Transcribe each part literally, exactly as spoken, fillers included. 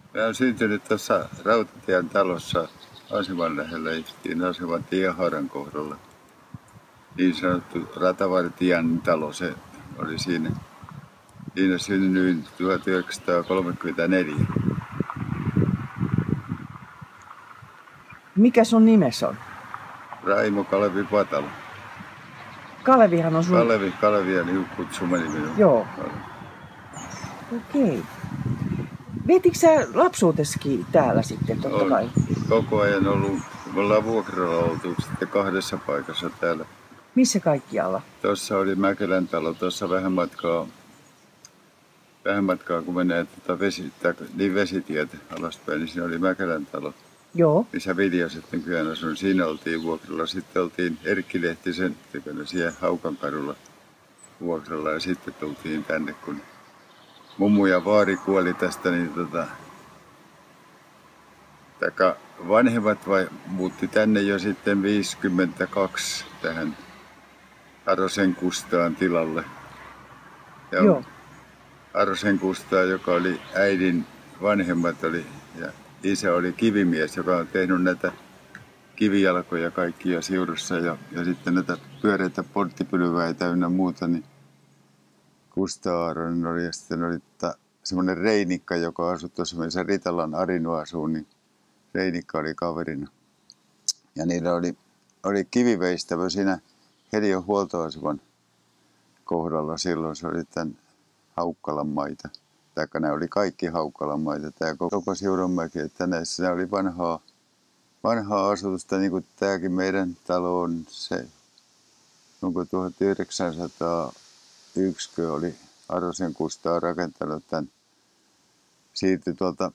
Mä olen syntynyt tuossa Rautatien talossa Asiman lähellä, istiin Asiman tienhaaran kohdalla. Niin sanottu Ratavartijan talo, se oli siinä. Siinä synnyin tuhatyhdeksänsataakolmekymmentäneljä. Mikä sun nimes on? Raimo Kalevi Patalo. Kalevihan on sun... Kalevi, Kalevi on kutsumani minun. Joo. Okei. Vietitkö sä lapsuutesikin täällä sitten, totta On kai? koko ajan ollut. Me ollaan vuokralla oltu sitten kahdessa paikassa täällä. Missä kaikkialla? Tuossa oli Mäkelän talo, tuossa vähän matkaa, vähän matkaa kun menee tuota vesi, niin vesitietä alaspäin, niin siinä oli Mäkelän talo. Joo. Missä Vilja sitten nykyään asun. Siinä oltiin vuokralla. Sitten oltiin Erkki Lehtisen tykönä siellä Haukankadulla vuokralla ja sitten tultiin tänne, kun mummu ja vaari kuoli tästä, niin tota, taka vanhemmat vai muutti tänne jo sitten viisikymmentäkaksi tähän Arosen Kustaan tilalle. Ja Joo. Arosen Kustaa, joka oli äidin vanhemmat, oli, ja isä oli kivimies, joka on tehnyt näitä kivijalkoja kaikkia Siurussa ja, ja sitten näitä pyöreitä porttipylväitä ynnä muuta, niin Kustaa Aaronen oli ja sitten oli semmoinen Reinikka, joka asui tuossa, missä Ritalan Arinu asuu, niin Reinikka oli kaverina. Ja niillä oli, oli kiviveistävä siinä Helion huoltoaseman kohdalla silloin, se oli tämän Haukkalan maita. Taikka ne oli kaikki Haukkalan maita, tämä koko Siuronmäki, että näissä oli vanhaa, vanhaa asutusta, niin kuin tämäkin meidän talo on se, onko tuhatyhdeksänsataayksi oli Arosen Kustaa rakentanut tämän, siirtyi tuolta,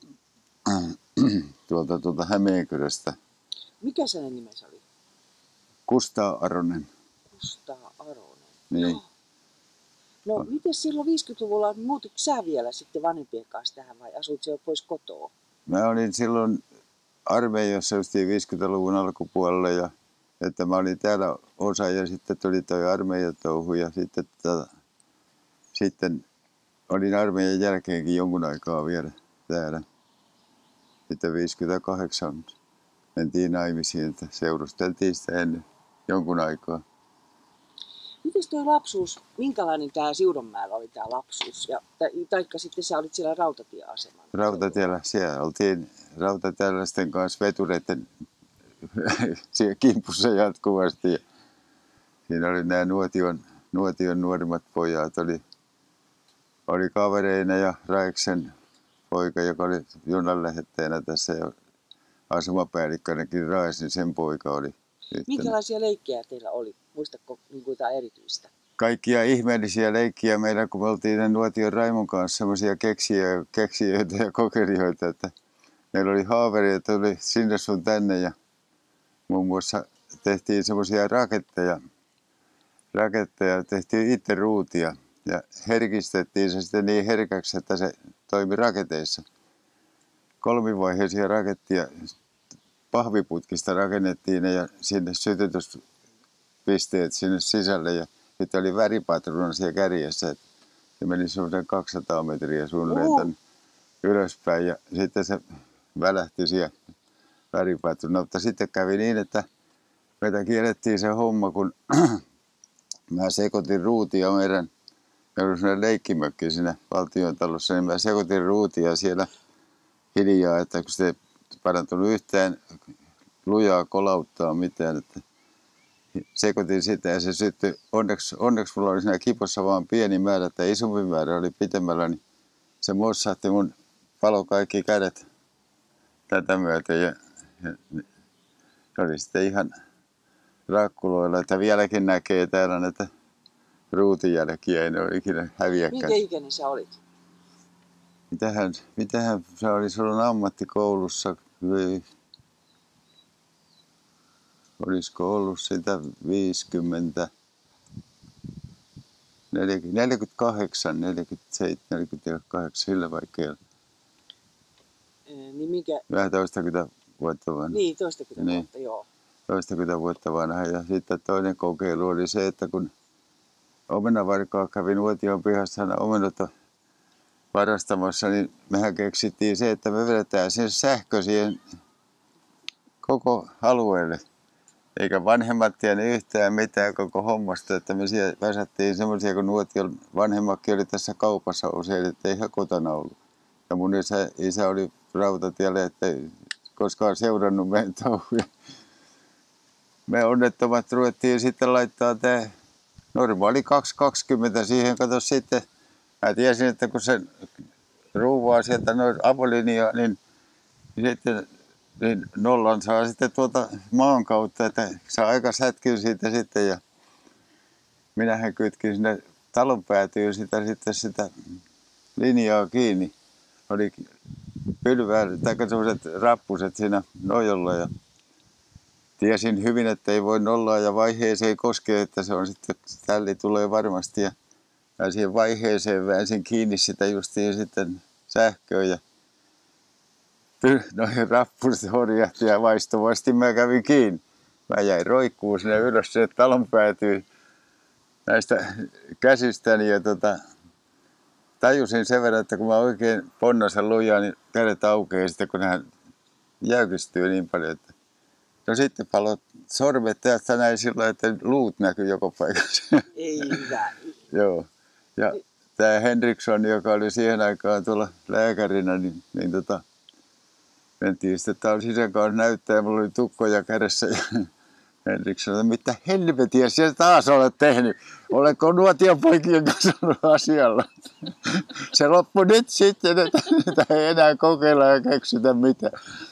tuolta, tuolta Hämeenkyröstä. Mikä se nimesi oli? Kustaa Aronen. Kustaa Aronen. Niin. Joo. No, miten silloin viisikymmentäluvulla muutitko sä vielä sitten vanhempien kanssa tähän vai asuit jo pois kotoa? Mä olin silloin armeijassa justiin viisikymmentäluvun alkupuolella ja että mä olin täällä osa ja sitten tuli toi armeijatouhu ja sitten, tota, sitten olin armeijan jälkeenkin jonkun aikaa vielä täällä. Sitten viisikymmentäkahdeksan mentiin naimisiin, että seurusteltiin sitä ennen jonkun aikaa. Mites toi lapsuus, minkälainen tää Siuronmäellä oli tää lapsuus? Ja, taikka sitten sä olit siellä rautatieasemalla? Rautatiellä, siellä oltiin rautatielaisten kanssa vetureiden siellä kimpussa jatkuvasti. Ja siinä oli nämä nuotion, nuotion nuorimmat pojat, oli, oli kavereina ja Raiksen poika, joka oli junanlähettäjänä tässä ja asemapäällikkönäkin Rais, niin sen poika oli. Minkälaisia leikkejä teillä oli? Muistatko niin kuin jotain erityistä? Kaikkia ihmeellisiä leikkiä meillä, kun me oltiin Nuotion Raimon kanssa semmoisia keksijöitä, keksijöitä ja kokelijoita, että meillä oli haaveria, että tuli sinne sun tänne ja muun muassa tehtiin semmoisia raketteja, raketteja, tehtiin itse ruutia ja herkistettiin se sitten niin herkäksi, että se toimi raketeissa. Kolmivaiheisia rakettia pahviputkista rakennettiin ne ja sinne sytytyspisteet sinne sisälle ja sitten oli väripatruuna siellä kärjessä, että se meni semmoisen kaksisataa metriä suunnilleen tänne ylöspäin ja sitten se välähti siellä väripatruuna. Mutta sitten kävi niin, että meitä kiellettiin se homma, kun mä sekoitin ruutia meidän, meillä oli semmoinen leikkimökki siinä Valtiontalossa, niin mä sekoitin ruutia siellä hiljaa, että kun se ei parantunut yhtään lujaa kolauttaa mitään, että sekoitin sitä ja se syttyi. Onneksi, onneksi mulla oli siinä kipossa vaan pieni määrä, että isompi määrä oli pitemmällä, niin se mossahti mun palo kaikki kädet tätä myöten ja, ja se oli sitten ihan rakkuloilla, että vieläkin näkee täällä näitä ruutijälkiä, ei ne ole ikinä häviäkään. Minkä ikäinen sä olit? Mitähän, mitähän se oli silloin ammattikoulussa? Olisiko ollut sitä viisikymmentä, neljäkymmentäkahdeksan, neljäkymmentäseitsemän, neljäkymmentäkahdeksan, sillä vaikea. Niin minkä... Vähän toistakymmentä vuotta vanha. Niin, toistakymmentä niin. vuotta, joo. Toistakymmentä vuotta vanha. Ja sitten toinen kokeilu oli se, että kun omenavarkaa kävi Nuotion pihassa aina omenota varastamossa, niin mehän keksittiin se, että me vedetään sen sähkö siihen koko alueelle. Eikä vanhemmat tiennyt yhtään mitään koko hommasta, että me siellä väsättiin semmoisia, kun Nuotion vanhemmatkin oli tässä kaupassa usein, että ei he kotona ollut. Ja mun isä, isä oli rautatielle, että ei koskaan seurannut meidän touhuja. Me onnettomat ruvettiin sitten laittaa tämä normaali kaksi kaksikymmentä siihen, kato sitten. Mä tiesin, että kun se ruuvaa sieltä noin avolinjaa, niin sitten niin nollan saa sitten tuota maan kautta, että saa aika sätkyä siitä sitten. Ja minähän kytkin sinne talon päätyyn sitä, sitten sitä linjaa kiinni. Oli pylvää, tai sellaiset rappuset siinä nojolla ja tiesin hyvin, että ei voi nollaa ja vaiheeseen koskea, että se on sitten, tälli tulee varmasti. Ja mä siihen vaiheeseen väänsin kiinni sitä justiin sitten sähköön ja noihin rappuset horjahti ja vaistuvasti mä kävin kiinni. Mä jäin roikkuun sinne ylös sinne talon päätyyn näistä käsistäni ja tota, tajusin sen verran, että kun mä oikein ponnasen lujaa, niin kädet aukeaa sitten, kun hän jäykistyy niin paljon. Että... No sitten palot sormet täältä näin sillä, että luut näkyy joka paikassa. Ei hyvä. Joo. Ja tämä Henriksson, joka oli siihen aikaan tuolla lääkärinä, niin, niin tota, mentiin sitten taas isän kanssa näyttää, ja mulla oli tukkoja kädessä. Ja Henriksson sanoi, mitä helvetiä sinä taas olet tehnyt? Oletko Nuotion poikien kanssa ollut asialla? Se loppui nyt sitten, että niitä ei enää kokeilla ja keksitä mitään.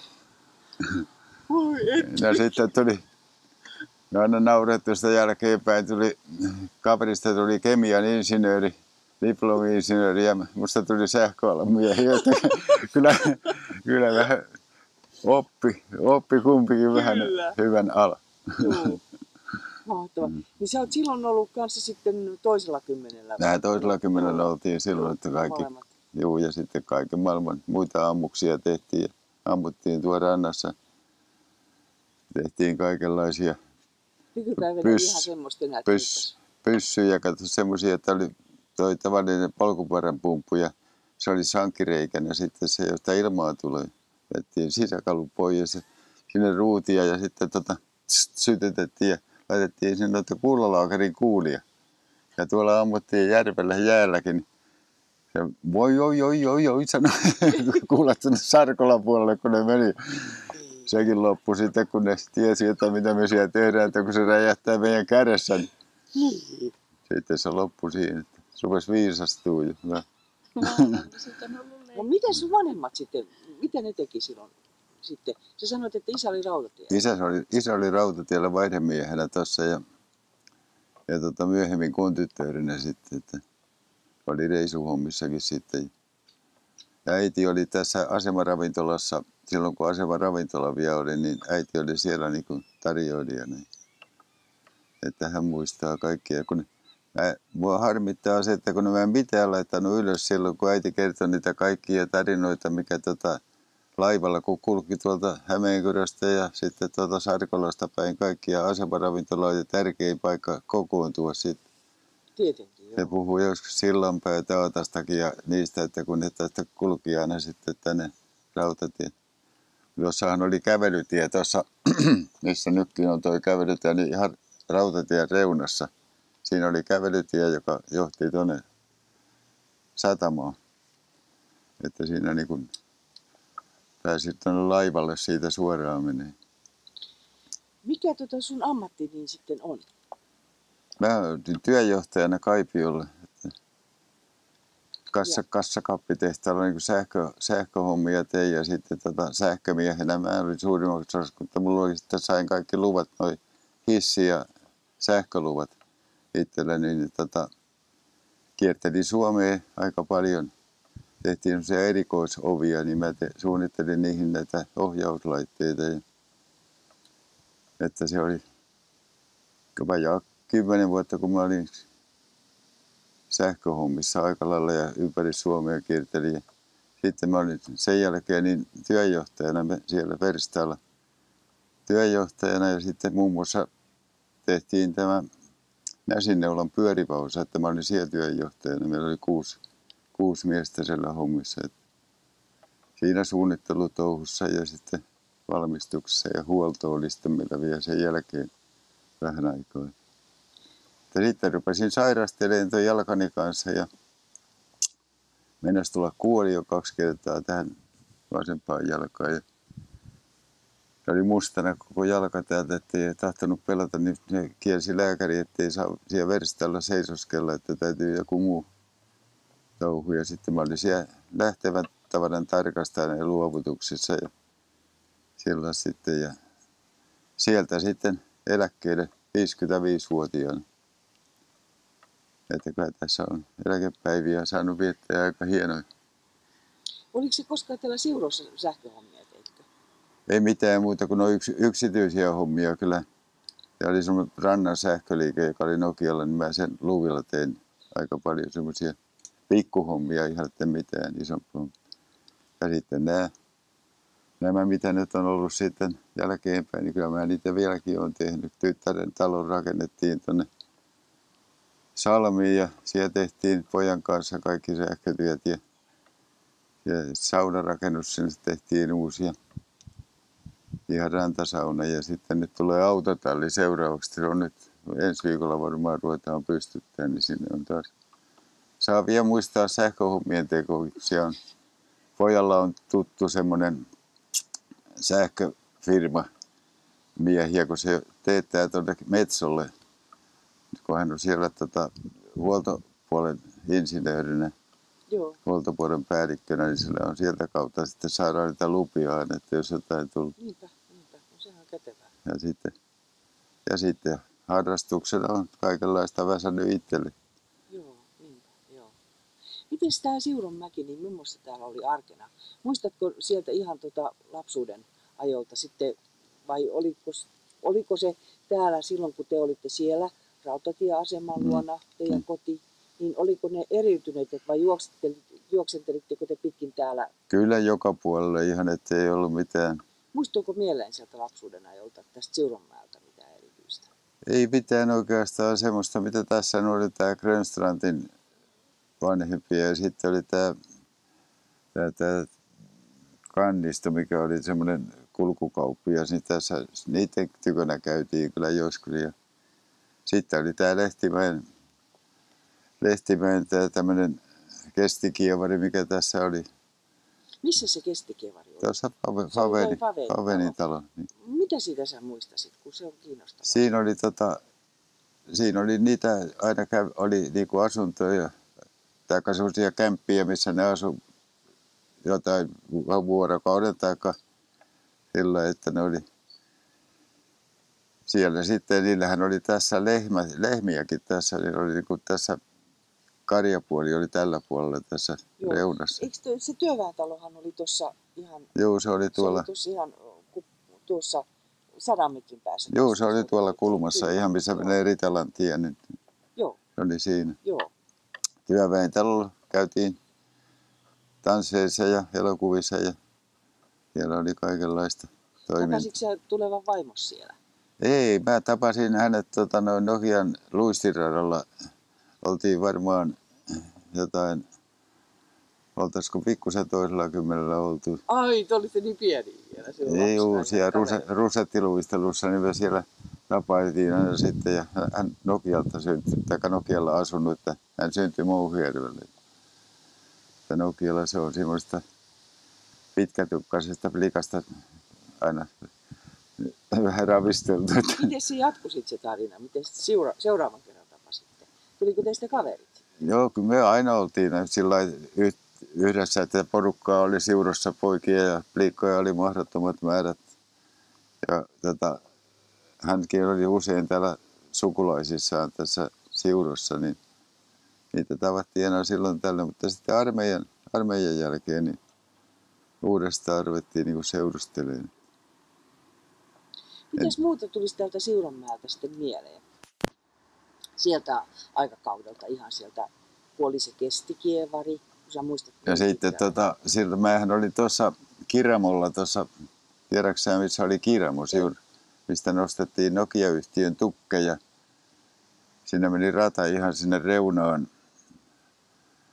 Ja sitten tuli, no aina naurettu sitä jälkeenpäin, tuli, kaverista tuli kemian insinööri, diplomi-insinööri ja musta tuli sähköalan miehiä. Kyllä, kyllä vähän oppi, oppi kumpikin vähän Kyllä. hyvän alan. Joo. Mahtavaa. Niin sä oot silloin ollut kanssa sitten toisella kymmenellä. Nämä toisella kymmenellä oltiin silloin, että kaikki, juu, ja sitten kaiken maailman muita ammuksia tehtiin ja ammuttiin tuolla rannassa. Tehtiin kaikenlaisia Nykypäivänä pys, ihan semmoista enää pys, pyssyjä, katso semmoisia, että oli toi tavallinen polkupyörän pumppu ja se oli sankkireikänä sitten se, josta ilmaa tuli. Vettiin sisäkalu pois ja sinne ruutia ja sitten tota, sytytettiin ja laitettiin sinne noita kuulalaukerin kuulia. Ja tuolla ammuttiin järvellä jäälläkin. Ja voi, oi, oi, oi, oi, sanoi, kuulet sinne Sarkolan puolelle, kun ne meni. Sekin loppui sitten, kun ne tiesi, että mitä me siellä tehdään, että kun se räjähtää meidän kädessä, niin niin. Sitten se loppui siihen, että se rupesi viisastua. No, miten sun vanhemmat sitten, mitä ne teki silloin? Sitten? Sä sanoit, että isä oli rautatiellä. Isä oli, isä oli rautatiellä vaihdemiehenä tuossa ja, ja tota, myöhemmin kontyttöörinä sitten, että oli reisuhommissakin sitten. Ja äiti oli tässä asemaravintolassa, silloin kun asemaravintola vielä oli, niin äiti oli siellä niin kuin tarjoilijana. Että hän muistaa kaikkia. Kun mä, mua harmittaa se, että kun mä en mitään laittanut ylös silloin, kun äiti kertoi niitä kaikkia tarinoita, mikä tota laivalla, kun kulki tuolta Hämeenkyröstä ja sitten tuolta Sarkolasta päin kaikkia asemaravintoloita, tärkein paikka kokoontua sitten. Tietenkin, joo. Se puhuu joskus Sillanpää ja Taatastakin ja niistä, että kun ne tästä kulki aina sitten tänne rautatien. Jossahan oli kävelytie tuossa, missä nytkin on tuo kävelytie, niin ihan rautatien reunassa. Siinä oli kävelytie, joka johti tuonne satamaan. Että siinä niin kun pääsi tuonne laivalle siitä suoraan menee. Mikä tota sun ammatti niin sitten on? Mä olin työjohtajana Kaipiolla. Kassa, kassakappitehtaalla niin sähkö, sähköhommia tein ja sitten tota, sähkömiehenä mä olin suurimmaksi osassa, mutta mulla oli sitten sain kaikki luvat, noi hissi- ja sähköluvat itselleni, niin tota, kiertelin Suomeen aika paljon. Tehtiin semmoisia erikoisovia, niin mä te, suunnittelin niihin näitä ohjauslaitteita. Ja, että se oli vajaa kymmenen vuotta, kun mä olin sähköhommissa aika lailla ja ympäri Suomea kiertelin. Sitten mä olin sen jälkeen niin työjohtajana siellä verstaalla työjohtajana ja sitten muun muassa tehtiin tämä Näsinneulan pyöriväosa, että mä olin siellä työjohtajana. Meillä oli kuusi, kuusi miestä siellä hommissa. Et siinä suunnittelutouhussa ja sitten valmistuksessa ja huolto oli sitten meillä vielä sen jälkeen vähän aikaa. Ja sitten rupesin sairastelemaan tuon jalkani kanssa ja mennäisi tulla kuoli jo kaksi kertaa tähän vasempaan jalkaan. Ja se oli mustana koko jalka täältä, ettei tahtonut pelata, niin se kielsi lääkäri, ettei saa siellä verstalla seisoskella, että täytyy joku muu touhu. Ja sitten mä olin siellä lähtevän tavaran tarkastajan ja luovutuksessa ja sillä sitten. Ja sieltä sitten eläkkeelle viisikymmentäviisivuotiaana. Että kyllä tässä on eläkepäiviä saanut viettää aika hienoja. Oliko se koskaan täällä Siurossa sähköhommia, teitkö? Ei mitään muuta kuin noin yks, yksityisiä hommia kyllä. Ja oli semmoinen rannan sähköliike, joka oli Nokialla, niin mä sen luvilla tein aika paljon semmoisia pikkuhommia, ihan että mitään isompaa. Ja sitten nämä, nämä, mitä nyt on ollut sitten jälkeenpäin, niin kyllä mä niitä vieläkin olen tehnyt. Tyttären talon rakennettiin tuonne Salmiin ja siellä tehtiin pojan kanssa kaikki sähkötyöt ja, ja saunarakennus sinne tehtiin uusia. Ihan rantasauna ja sitten nyt tulee autotalli seuraavaksi. Se on nyt ensi viikolla varmaan ruvetaan pystyttää, niin sinne on taas. Saa vielä muistaa sähköhommien teko. Siellä on, pojalla on tuttu semmoinen sähköfirma miehiä, kun se teettää tuonne Metsolle. Kun hän on siellä tota, huoltopuolen insinöörinä, Joo. huoltopuolen päällikkönä, niin sillä on sieltä kautta sitten saadaan niitä lupia aina, että jos jotain tullut. Niinpä, niinpä. No, sehän on kätevää. Ja sitten, ja sitten harrastuksena on kaikenlaista väsännyt itselle. Joo, niinpä, joo. Miten tämä Siuronmäki, niin millaista täällä oli arkena? Muistatko sieltä ihan tota lapsuuden ajolta sitten, vai oliko, oliko se täällä silloin, kun te olitte siellä rautatieaseman luona, teidän mm. koti, niin oliko ne eriytyneet vai juoksentelitteko te pitkin täällä? Kyllä joka puolella ihan, ettei ollut mitään. Muistuuko mieleen sieltä lapsuuden ajolta tästä Siuronmäeltä mitään erityistä? Ei mitään oikeastaan semmoista, mitä tässä oli tämä Grönstrandin vanhempi ja sitten oli tämä, tämä, tämä Kannisto, mikä oli semmoinen kulkukauppias, niin tässä niiden tykönä käytiin kyllä joskus. Ja sitten oli tämä Lehtimäen, Lehtimäen tämä tämmöinen kestikievari, mikä tässä oli. Missä se kestikievari oli? Tuossa Faveni, Favenin talo. Niin. Mitä siitä sä muistasit, kun se on kiinnostavaa? Siinä oli, tota, siinä oli niitä, aina käy, oli niinku asuntoja, tai sellaisia kämppiä, missä ne asu jotain vuorokauden tai sillä, että ne oli siellä sitten, niillähän oli tässä lehmä, lehmiäkin tässä, niin oli niin kuin tässä karjapuoli oli tällä puolella tässä Joo. reunassa. Eikö te, se työväentalohan oli tuossa ihan... Joo, se oli tuolla... Se oli tuossa ihan tuossa sadan metrin päässä. Joo, se oli tuolla kulmassa, Kyllä. ihan missä Joo. menee Ritalan tie, niin Joo. se oli siinä. Joo. Työväentalolla käytiin tansseissa ja elokuvissa ja siellä oli kaikenlaista toimintaa. Tapasitko sä tulevan vaimos siellä? Ei, mä tapasin hänet tota, noin Nokian luistiradalla. Oltiin varmaan jotain, oltaisiko pikkusen toisella kymmenellä oltu. Ai, te olitte niin pieni vielä. Ei uusia rusettiluistelussa, niin me siellä tapailtiin aina sitten. Ja hän Nokialta syntyi, tai Nokialla asunut, että hän syntyi Mouhijärvelle. Ja Nokialla se on semmoista pitkätukkaisesta likasta aina vähän ravisteltu. Miten se jatkui sitten se tarina? Miten seura- seuraavan kerran tapasitte? Tuliko teistä kaverit? Joo, kyllä me aina oltiin sillä yhdessä, että porukkaa oli Siurossa poikia ja pliikkoja oli mahdottomat määrät. Ja tota, hänkin oli usein täällä sukulaisissaan tässä Siurossa, niin niitä tavattiin enää silloin tällä. Mutta sitten armeijan, armeijan jälkeen niin uudestaan ruvettiin niin seurustelemaan. Mitäs muuta tulisi täältä Siuronmäeltä sitten mieleen? Sieltä aikakaudelta, ihan sieltä, kun oli se kestikievari, kun sä muistat. Ja sitten tota, siltä mähän olin tuossa Kiramolla, tuossa, tiedäksä missä oli Kiramo, Siur, mistä nostettiin Nokia-yhtiön tukkeja. Siinä meni rata ihan sinne reunaan.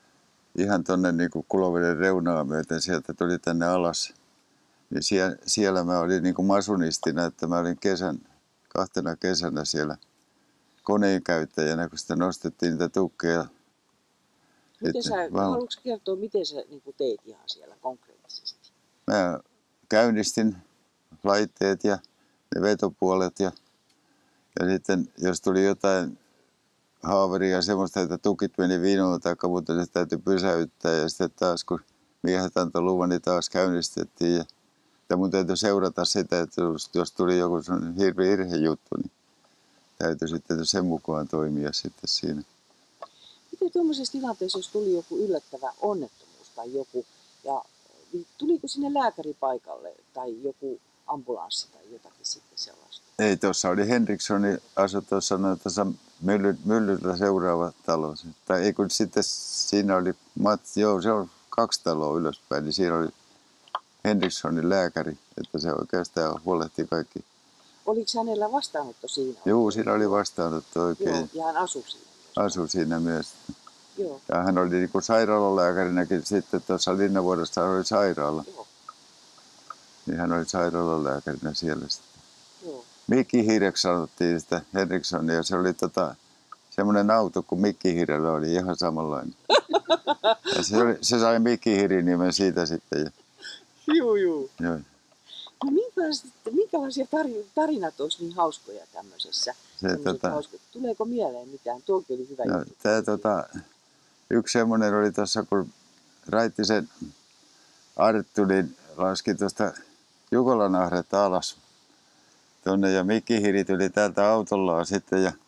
ihan tuonne niin kuin Kuloveden reunaa myöten, sieltä tuli tänne alas. Niin siellä, siellä mä olin niin kuin masunistina, että mä olin kesän, kahtena kesänä siellä koneenkäyttäjänä, kun sitä nostettiin niitä tukkeja. Miten sä, Vaan haluatko kertoa, miten sä niin kuin teit ihan siellä konkreettisesti? mä käynnistin laitteet ja ne vetopuolet ja, ja sitten jos tuli jotain haaveria ja semmoista, että tukit meni vinoon tai mutta se täytyy pysäyttää ja sitten taas kun miehet antoi luvan, niin taas käynnistettiin ja, ja mun täytyy seurata sitä, että jos, jos tuli joku hirveä irhejuttu, niin täytyy sitten sen mukaan toimia sitten siinä. Miten tuommoisessa tilanteessa, jos tuli joku yllättävä onnettomuus tai joku, ja niin tuliko sinne lääkäri paikalle tai joku ambulanssi tai jotakin sitten sellaista? Ei, tuossa oli Henrikssoni asu tuossa no, mylly, myllyllä seuraava talo. Tai ei kun sitten siinä oli, joo se on kaksi taloa ylöspäin, niin siinä oli Henrikssonin lääkäri, että se oikeastaan huolehti kaikki. Oliko hänellä vastaanotto siinä? Joo, siinä oli vastaanotto oikein. Joo, ja hän asui siinä. Asui siinä myös. Joo. Ja hän oli niin kuin sairaalalääkärinäkin sitten tuossa Linnanvuodossa oli sairaala. Joo. Niin hän oli sairaalalääkärinä siellä sitten. Joo. Mikkihiireksi sanottiin sitä Henrikssonia ja se oli tota, semmoinen auto kuin Mikkihiirellä oli ihan samanlainen. Ja se, oli, se sai Mikkihiirin nimen siitä sitten. Ja, Juu, juu. joo. No minkälaisia tarinat olisi niin hauskoja tämmöisessä? Se, tota, hauskat. Tuleeko mieleen mitään? Tuokin oli hyvä no, juttu. Tää, tota, yksi semmoinen oli tuossa, kun Raittisen Arttu niin laski tuosta Jukolanahdetta alas tuonne ja Mikkihiiri tuli täältä autollaan sitten ja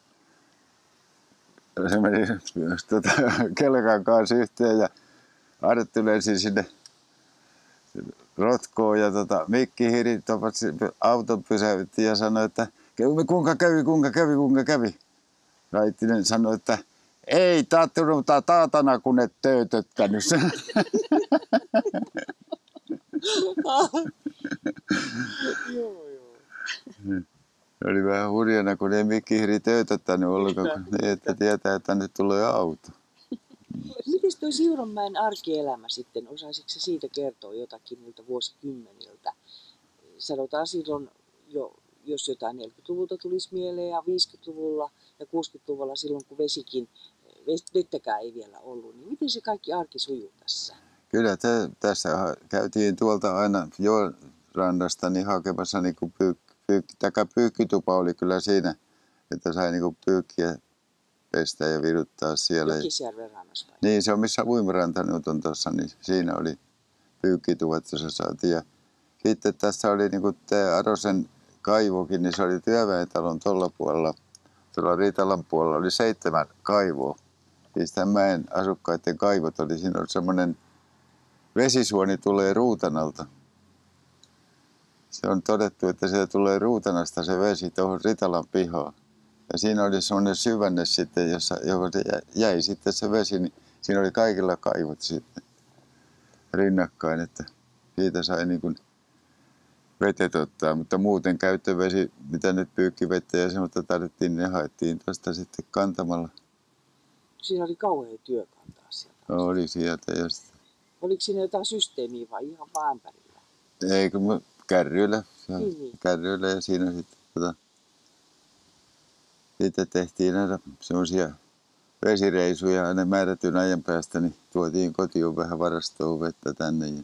se meni tuota, kelkan kanssa yhteen ja Arttu lensi sinne rotkoon ja tota, Mikkihiiri topasi auton pysäytti ja sanoi, että kuinka kävi, kuinka kävi, kuinka kävi. Raittinen sanoi, että ei tattunut taatana, kun et töötöttänyt sen. Joo, joo. Se oli vähän hurjana, kun ei Mikkihiiri töötöttänyt ollenkaan, niin että tietää, että tänne tulee auto. Miten tuo Siuronmäen arkielämä sitten, osaisitko siitä kertoa jotakin niiltä vuosikymmeniltä? Sanotaan silloin jo, jos jotain neljäkymmentäluvulta tulisi mieleen ja viisikymmentäluvulla ja kuusikymmentäluvulla silloin, kun vesikin, vettäkään ei vielä ollut, niin miten se kaikki arki sujuu tässä? Kyllä te, tässä käytiin tuolta aina joen rannasta niin hakemassa niin kuin pyykki, pyykki, taka pyykkitupa oli kyllä siinä, että sai niin kuin pyykkiä pestä ja viruttaa siellä. Jokisjärven rannassa vai? Niin, se on missä uimaranta nyt on tuossa, niin siinä oli pyykkituvat, jossa saatiin. Ja sitten tässä oli niin kuin tämä Arosen kaivokin, niin se oli työväentalon tuolla puolella. Tuolla Riitalan puolella oli seitsemän kaivoa. Siis tämän mäen asukkaiden kaivot oli, siinä oli semmoinen vesisuoni tulee Ruutanalta. Se on todettu, että se tulee Ruutanasta se vesi tuohon Ritalan pihaan. Ja siinä oli semmoinen syvänne sitten, jossa, johon se jäi sitten se vesi, niin siinä oli kaikilla kaivot sitten rinnakkain, että siitä sai niin kuin vetet ottaa. Mutta muuten käyttövesi, mitä nyt pyykkivettä ja semmoista tarvittiin, ne haettiin tuosta sitten kantamalla. Siinä oli kauhean työ kantaa sieltä. No, oli sieltä ja sitten. Oliko siinä jotain systeemiä vai ihan vaan ämpärillä? Eikö mä kärryillä, Niin, niin. kärryillä ja siinä sitten tota, sitten tehtiin näitä semmoisia vesireisuja aina määrätyn ajan päästä, niin tuotiin kotiin vähän varastoon vettä tänne. Ja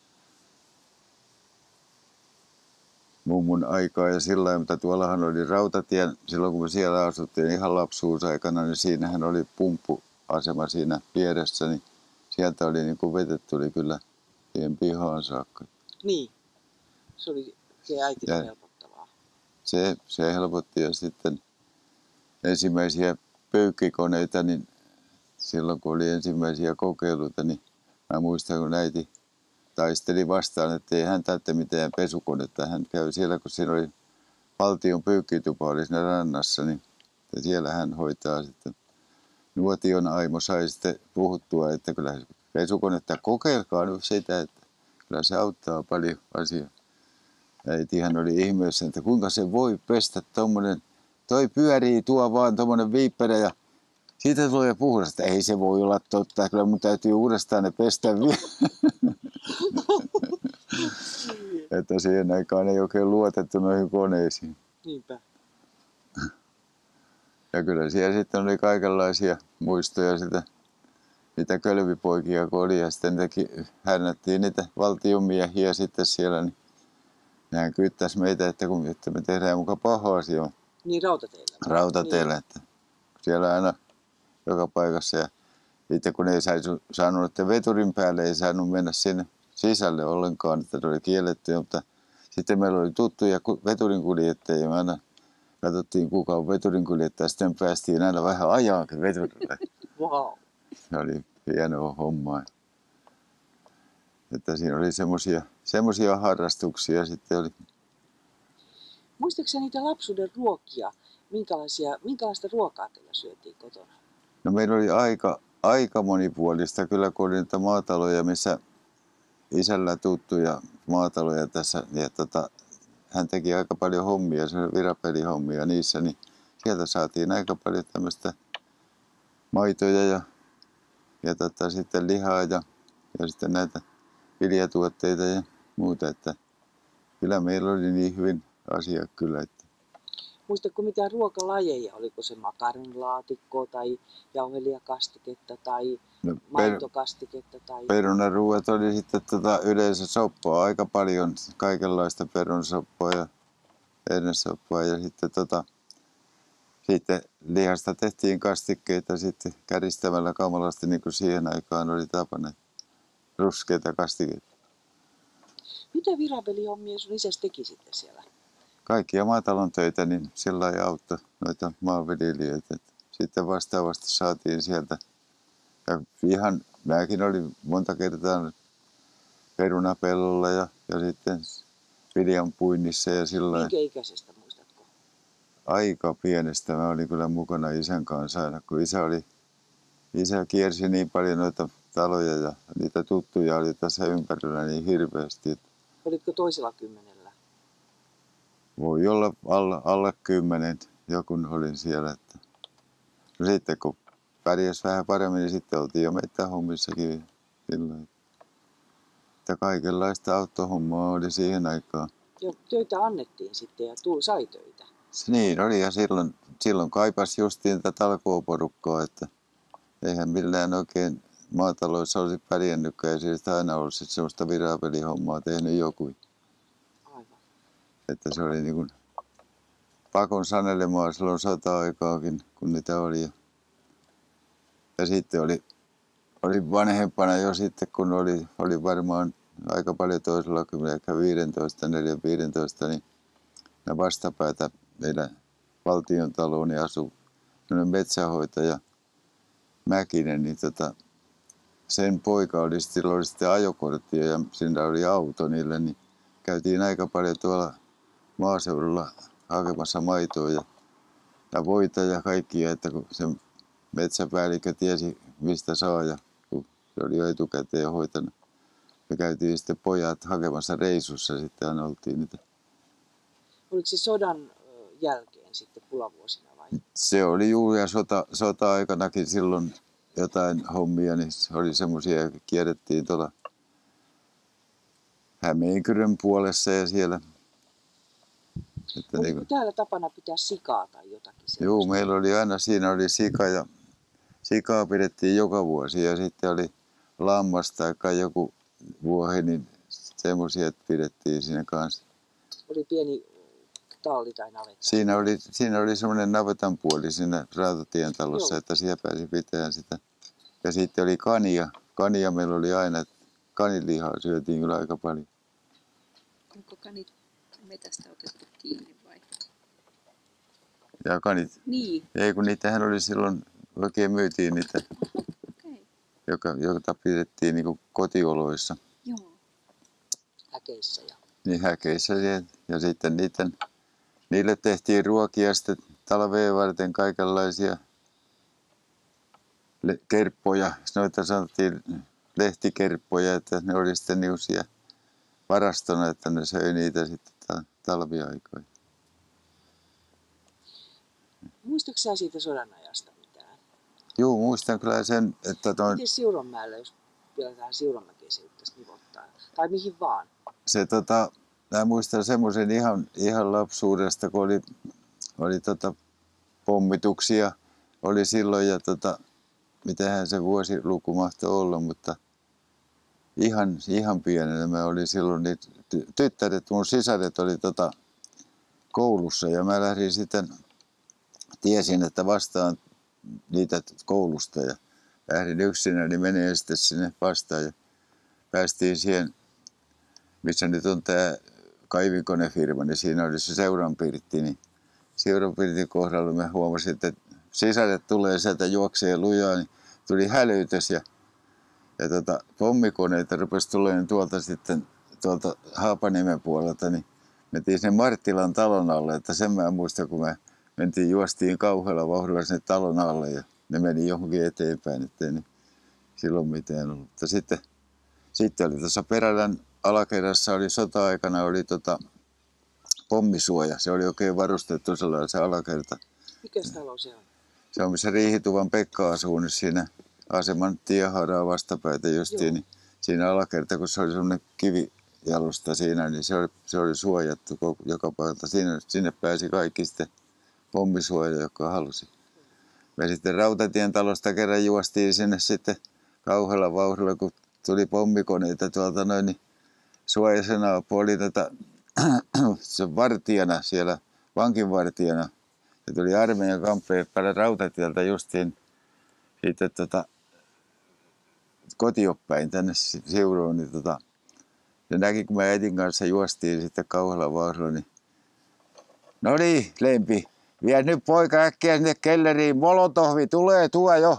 mummun aikaa ja sillä lailla, mutta tuollahan oli rautatien, silloin kun me siellä asuttiin ihan lapsuusaikana, niin siinähän oli pumppuasema siinä vieressä, niin sieltä oli niin kuin vetet tuli kyllä siihen pihaan saakka. Niin, se oli se äitille Ja helpottavaa. Se, se helpotti ja sitten ensimmäisiä pyykkikoneita, niin silloin kun oli ensimmäisiä kokeiluita, niin mä muistan, kun äiti taisteli vastaan, että ei hän täyttä mitään pesukonetta. Hän käy siellä, kun siinä oli valtion pyykkitupa oli siinä rannassa, niin siellä hän hoitaa sitten. Nuotion Aimo sai sitten puhuttua, että kyllä pesukonetta kokeilkaa nyt sitä, että kyllä se auttaa paljon asiaa. Äitihän oli ihmeessä, että kuinka se voi pestä tommonen, toi pyörii tuo vaan tommonen viippärä ja Siitä tulee puhua, että ei se voi olla totta. Kyllä mun täytyy uudestaan ne pestä vielä. Että siihen aikaan ei oikein luotettu noihin koneisiin. Niinpä. Ja kyllä siellä sitten oli kaikenlaisia muistoja sitä, niitä kölvipoikia kun oli. Ja sitten teki, hännättiin niitä valtionmiehiä sitten siellä, niin nehän kyttäisi meitä, että, kun, että me tehdään muka paha asia Niin rautateillä. rautateillä. Niin. Että siellä aina joka paikassa. Ja sitten kun ei saanut, että veturin päälle ei saanut mennä sinne sisälle ollenkaan, että se oli kielletty. Mutta sitten meillä oli tuttuja veturinkuljettajia. Me aina katsottiin kuka on veturinkuljettaja. Sitten päästiin aina vähän ajaakin veturille. Wow. Se oli hienoa hommaa. Että siinä oli semmoisia semmoisia harrastuksia sitten oli. Muistatko niitä lapsuuden ruokia? Minkälaisia, minkälaista ruokaa teillä syötiin kotona? No meillä oli aika, aika monipuolista kyllä, kun oli niitä maataloja, missä isällä tuttuja maataloja tässä. Ja tota, hän teki aika paljon hommia, se virapelihommia niissä, niin sieltä saatiin aika paljon tämmöistä maitoja ja, ja tota, sitten lihaa ja, ja sitten näitä viljatuotteita ja muuta. Että kyllä meillä oli niin hyvin asia kyllä. Että Muistatko mitään ruokalajeja? Oliko se makaronilaatikkoa tai jauhelijakastiketta tai no, per, maitokastiketta? Tai... perunaruuat oli sitten tota yleensä soppaa aika paljon, kaikenlaista perunasoppaa ja hernesoppaa ja sitten, tota, sitten lihasta tehtiin kastikkeita sitten käristämällä kamalasti, niin kuin siihen aikaan oli tapana, ruskeita kastikkeita. Mitä virapelihommia sun isäsi teki sitten siellä? Kaikkia maatalon töitä, niin sillä lailla auttoi noita maanviljelijöitä. Sitten vastaavasti saatiin sieltä. Ja ihan, mäkin olin monta kertaa perunapellolla ja, ja sitten viljan puinnissa ja sillä lailla. Minkä ikäisestä muistatko? Aika pienestä mä olin kyllä mukana isän kanssa aina, kun isä oli, isä kiersi niin paljon noita taloja ja niitä tuttuja oli tässä ympärillä niin hirveästi. Olitko toisella kymmenellä? Voi olla alla, alle kymmenen, jokun olin siellä. Että. No sitten kun pärjäs vähän paremmin, niin sitten oltiin jo mettähommissakin silloin. Että kaikenlaista autohommaa oli siihen aikaan. Ja töitä annettiin sitten ja tuli, sai töitä. Niin oli ja silloin, silloin kaipasi justiin tätä talkooporukkaa, että eihän millään oikein maataloissa olisi pärjännytkään ja siitä aina ollut sitten semmoista virapelihommaa tehnyt joku. Aivan. Että se oli niin kuin pakon sanelemaa silloin sota-aikaakin, kun niitä oli. Ja, ja sitten oli, oli vanhempana jo sitten, kun oli, oli varmaan aika paljon toisella kymmenellä, ehkä viisitoista, neljä viisitoista, niin ne vastapäätä meidän valtion taloon niin asui metsähoitaja Mäkinen, niin tota, sen poika oli silloin oli sitten ajokorttia ja siinä oli auto niille, niin käytiin aika paljon tuolla maaseudulla hakemassa maitoa ja, ja voita ja kaikkia, että kun se metsäpäällikkö tiesi mistä saa ja kun se oli jo etukäteen hoitanut. Me käytiin sitten pojat hakemassa reissussa, sitten aina oltiin niitä. Oliko se sodan jälkeen sitten pulavuosina vai? Se oli juuri ja sota, sota-aikanakin silloin jotain hommia, niin se oli semmoisia, jotka kierrettiin tuolla Hämeenkyrön puolessa ja siellä. Että Oliko niin, täällä tapana pitää sikaa tai jotakin sellaista? juu, meillä oli aina, siinä oli sika ja sikaa pidettiin joka vuosi ja sitten oli lammas tai joku vuohi, niin semmoisia pidettiin siinä kanssa. Oli pieni talli tai navetta? Siinä oli, siinä oli semmoinen navetan puoli siinä Rautatien talossa, Joo. että siellä pääsi pitämään sitä. Ja sitten oli kania. Kania meillä oli aina, kanilihaa syötiin kyllä aika paljon. Onko kanit metästä otettu kiinni vai? Ja kanit, Niin. ei kun niitähän oli silloin, oikein myytiin niitä, Okay. joka, jota pidettiin niin kuin kotioloissa. Joo. Häkeissä ja... Niin häkeissä ja, ja sitten niiden, niille tehtiin ruokia sitten talveen varten kaikenlaisia le- kerppoja. Noita sanottiin lehtikerppoja, että ne oli sitten niin siellä varastona, että ne söi niitä sitten ta- talviaikoina. Muistatko sä siitä sodan ajasta mitään? Juu, muistan kyllä sen, että toi, Miten Siuronmäellä, jos vielä tähän Siuronmäkeen se yrittäisi nivottaa? Tai mihin vaan? se tota, mä muistan semmoisen ihan, ihan lapsuudesta, kun oli, oli tota pommituksia, oli silloin ja tota, mitähän se vuosiluku mahtoi olla, mutta ihan, ihan pienenä mä olin silloin, niin ty- tyttäret, mun sisaret oli tota koulussa ja mä lähdin sitten, tiesin, että vastaan niitä koulusta ja lähdin yksinäni menee sitten sinne vastaan ja päästiin siihen, missä nyt on tämä kaivinkonefirma, niin siinä oli se seuranpirtti, niin seuranpirtin kohdalla mä huomasin, että sisaret tulee sieltä juoksee lujaa, niin tuli hälytys ja, ja tota, pommikoneita rupesi tulemaan tuolta sitten tuolta Haapaniemen puolelta, niin mentiin sinne Marttilan talon alle, että sen mä muistan, kun me mentiin, juostiin kauhealla vauhdilla sinne talon alle ja ne meni johonkin eteenpäin, ettei ne silloin mitään ollut. Mutta sitten, sitten oli tuossa Perälän alakerrassa, oli sota-aikana, oli tota pommisuoja. Se oli oikein varustettu sellainen se alakerta. Mikäs talo se on? Se on missä Riihituvan Pekka asuu nyt siinä aseman tiehaaraa vastapäätä justiin. Niin siinä alakerta, kun se oli semmoinen kivijalusta siinä, niin se oli, se oli suojattu koko, joka paikalla. Siinä, sinne pääsi kaikki sitten pommisuoja, joka halusi. Me sitten Rautatien talosta kerran juostiin sinne sitten kauhealla vauhdilla, kun tuli pommikoneita tuolta noin, niin suojasena apu oli tätä, se vartijana siellä, vankinvartijana. Se tuli armeijan kamppeen päälle Rautatieltä justiin sitten tota, kotiopäin tänne Seuruun. Niin tota, se näki, kun me äitin kanssa juostiin sitten kauhealla vauhdilla, niin no niin, Lempi, vie nyt poika äkkiä sinne kelleriin, molotohvi tulee, tuo jo.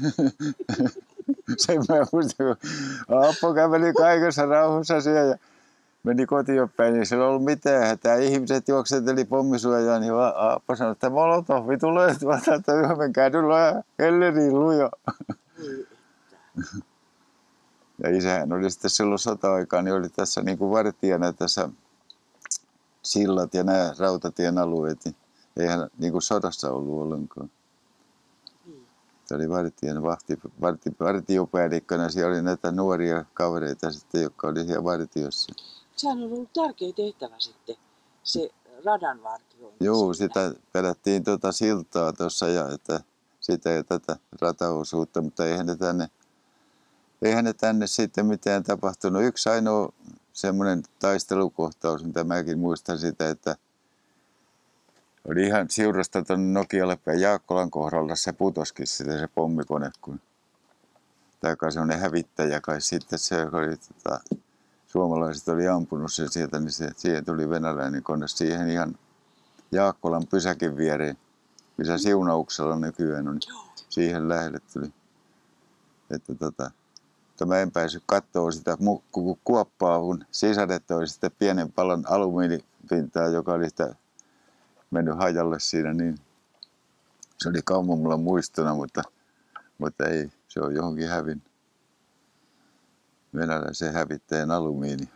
Sen mä muistan, kun Appo käveli kaikessa rauhassa siellä ja meni kotiin päin, niin sillä ei ollut mitään hätää. Ihmiset juokseteli pommisuojaan, niin Appo sanoi, että molotohvi tulee tuolta, että menkää nyt kelleriin lujo. Ja isähän oli sitten silloin sota-aikaan, niin oli tässä niin kuin vartijana tässä sillat ja nämä rautatien alueet, niin eihän niin kuin sodassa ollut ollenkaan. Se oli vartijan vahti, varti, vartiopäällikkönä, siellä oli näitä nuoria kavereita sitten, jotka oli siellä vartiossa. Sehän on ollut tärkeä tehtävä sitten, se radan vartiointi. Joo, sitä pelättiin tuota siltaa tuossa ja että sitä ja tätä rataosuutta, mutta eihän ne tänne, eihän ne tänne sitten mitään tapahtunut. Yksi ainoa semmoinen taistelukohtaus, mitä mäkin muistan sitä, että oli ihan Siurasta tuonne Nokialle päin Jaakkolan kohdalla se putoskin sitten se pommikone, kun tai semmoinen hävittäjä kai sitten se oli, tota, suomalaiset oli ampunut sen sieltä, niin se, siihen tuli venäläinen kone siihen ihan Jaakkolan pysäkin viereen, missä Siunauksella nykyään on, siihen lähelle tuli. Että tota, mä en päässyt katsoa sitä kuoppaa, kun sisaret toi sitten pienen pallon alumiinipintaa, joka oli sitä mennyt hajalle siinä, niin se oli kauan mulla muistona, mutta, mutta ei, se on johonkin hävinnyt. Venäläisen hävittäjän alumiini.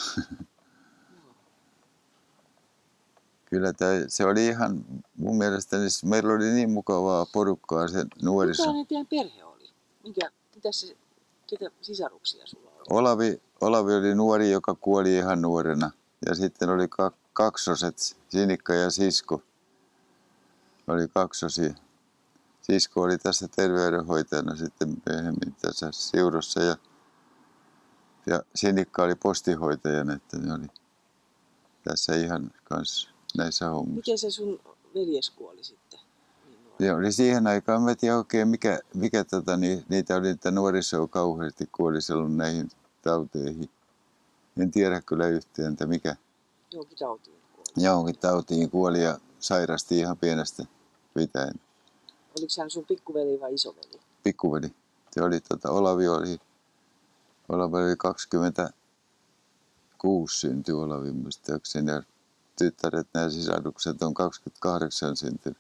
Kyllä tämä, se oli ihan, mun mielestäni meillä oli niin mukavaa porukkaa se nuoriso. Millainen teidän perhe oli? Minkä, mitä se, ketä sisaruksia sulla oli? Olavi, Olavi oli nuori, joka kuoli ihan nuorena. Ja sitten oli kaksoset, Sinikka ja sisko. Oli kaksosia. Sisko oli tässä terveydenhoitajana sitten myöhemmin tässä Siurossa ja, ja Sinikka oli postinhoitajana, että ne oli tässä ihan kanssa näissä hommissa. Miten se sun veljes kuoli sitten? Niin oli siihen aikaan, mä en tiedä oikein mikä, mikä tota, niin, niitä oli, että nuorisoa kauheasti kuoli silloin näihin tauteihin. En tiedä kyllä yhtään, että mikä. Johonkin tautiin kuoli. Johonkin tautiin kuoli ja sairasti ihan pienestä pitäen. Oliko hän sun pikkuveli vai isoveli? Pikkuveli. Se oli, tota, Olavi oli, Olavi oli kaksikymmentäkuusi syntyi Olavi muistaakseni ja tyttäret, nämä sisarukset on kaksikymmentäkahdeksan syntynyt.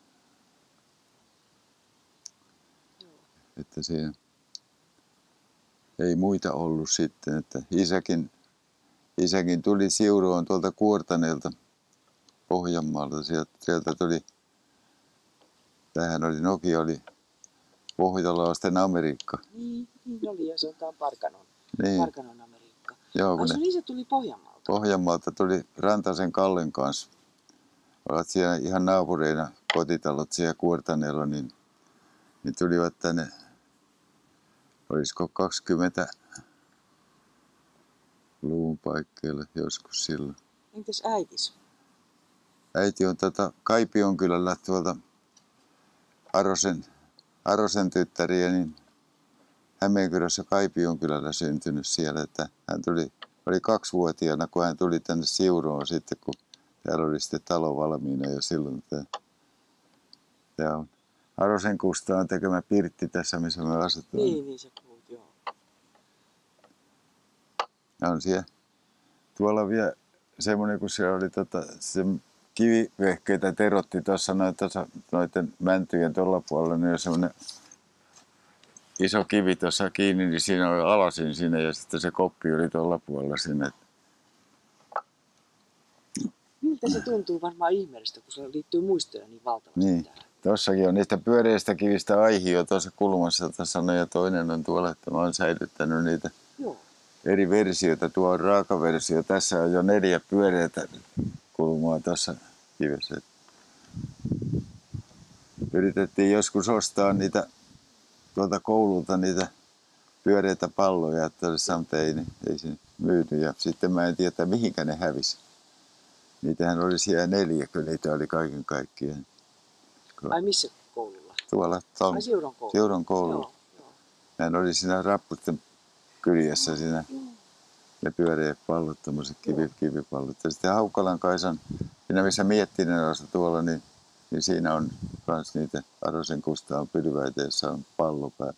Että siinä ei muita ollut sitten, että isäkin, isäkin tuli Siuroon tuolta Kuortaneelta Pohjanmaalta, sieltä, sieltä tuli, tähän oli Nokia oli Pohjola on sitten Amerikka. Niin, niin oli ja se on tää Parkanon, Niin. Parkanon Amerikka. Joo, Ai kun se ne oli, se tuli Pohjanmaalta. Pohjanmaalta tuli Rantasen Kallen kanssa. Olet siellä ihan naapureina kotitalot siellä Kuortaneella, niin, niin tulivat tänne, olisiko kaksikymmentäluvun paikkeille joskus silloin. Entäs äitis? Äiti on tota Kaipion kylällä tuolta Arosen, Arosen tyttäriä, niin Hämeenkyrössä Kaipion kylällä syntynyt siellä. Että hän tuli, oli kaksivuotiaana, kun hän tuli tänne Siuroon sitten, kun täällä oli sitten talo valmiina jo silloin. Tämä on Arosen Kustaan tekemä pirtti tässä, missä me asutaan. Niin, niin se puhut, joo. On siellä. Tuolla vielä semmoinen, kun siellä oli tota, se kivivehkeitä terotti tuossa noiden mäntyjen tuolla puolella, niin on semmoinen iso kivi tuossa kiinni, niin siinä oli alasin sinne ja sitten se koppi oli tuolla puolella sinne. Miltä se tuntuu varmaan ihmeellistä, kun se liittyy muistoja niin valtavasti Niin. tähän. Tuossakin on niistä pyöreistä kivistä aihio tuossa kulmassa tuossa ja toinen on tuolla, että mä oon säilyttänyt niitä Joo. eri versioita. Tuo on raakaversio. Tässä on jo neljä pyöreitä kulmaa tuossa kivessä. Yritettiin joskus ostaa niitä tuolta koululta niitä pyöreitä palloja, että olisi saanut, ei, ei se myyty. Ja sitten mä en tiedä, mihinkä ne hävisi. Niitähän oli siellä neljä, kun niitä oli kaiken kaikkiaan. Ai missä koululla? Tuolla Tom, Ai Siuron koululla. Siuron koululla. Joo, joo. Nehän oli siinä rappusten kyljessä siinä. Ne pyöreät pallot, tommoset kivi, kivipallot. Ja sitten Haukalan Kaisan, siinä missä Miettinen asui tuolla, niin, niin siinä on kans niitä Arosen Kustaan pylväitä, jossa on pallo päällä.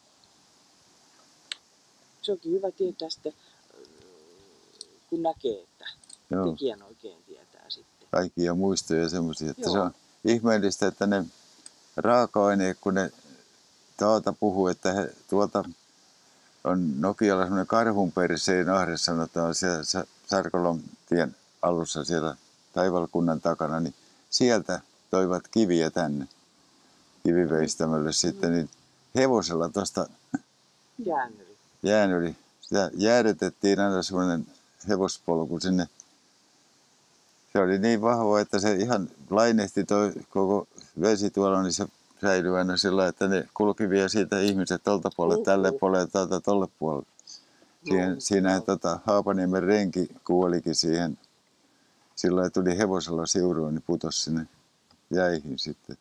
Se onkin hyvä tietää sitten, kun näkee, että Joo. tekijän oikein tietää sitten. Kaikkia muistoja semmoisia, että Joo. se on ihmeellistä, että ne raaka-aineet, kun ne taata puhuu, että he tuolta on Nokialla semmoinen Karhunperseen ahde, sanotaan siellä Sarkolan tien alussa siellä Taivalkunnan takana, niin sieltä toivat kiviä tänne kiviveistämölle sitten, niin hevosella tuosta Jäännyri. jäänyri, sitä jäädytettiin aina semmoinen hevospolku sinne. Se oli niin vahva, että se ihan lainehti toi koko vesi tuolla, niin se säilyi aina sillä, että ne kulki vielä siitä ihmiset tolta puolelle, Uhuh. tälle puolelle, tolta tolle puolelle. Siihen, No, siinä no. tota, Haapaniemen renki kuolikin siihen. Silloin tuli hevosella Siuroon, niin putosi sinne jäihin sitten.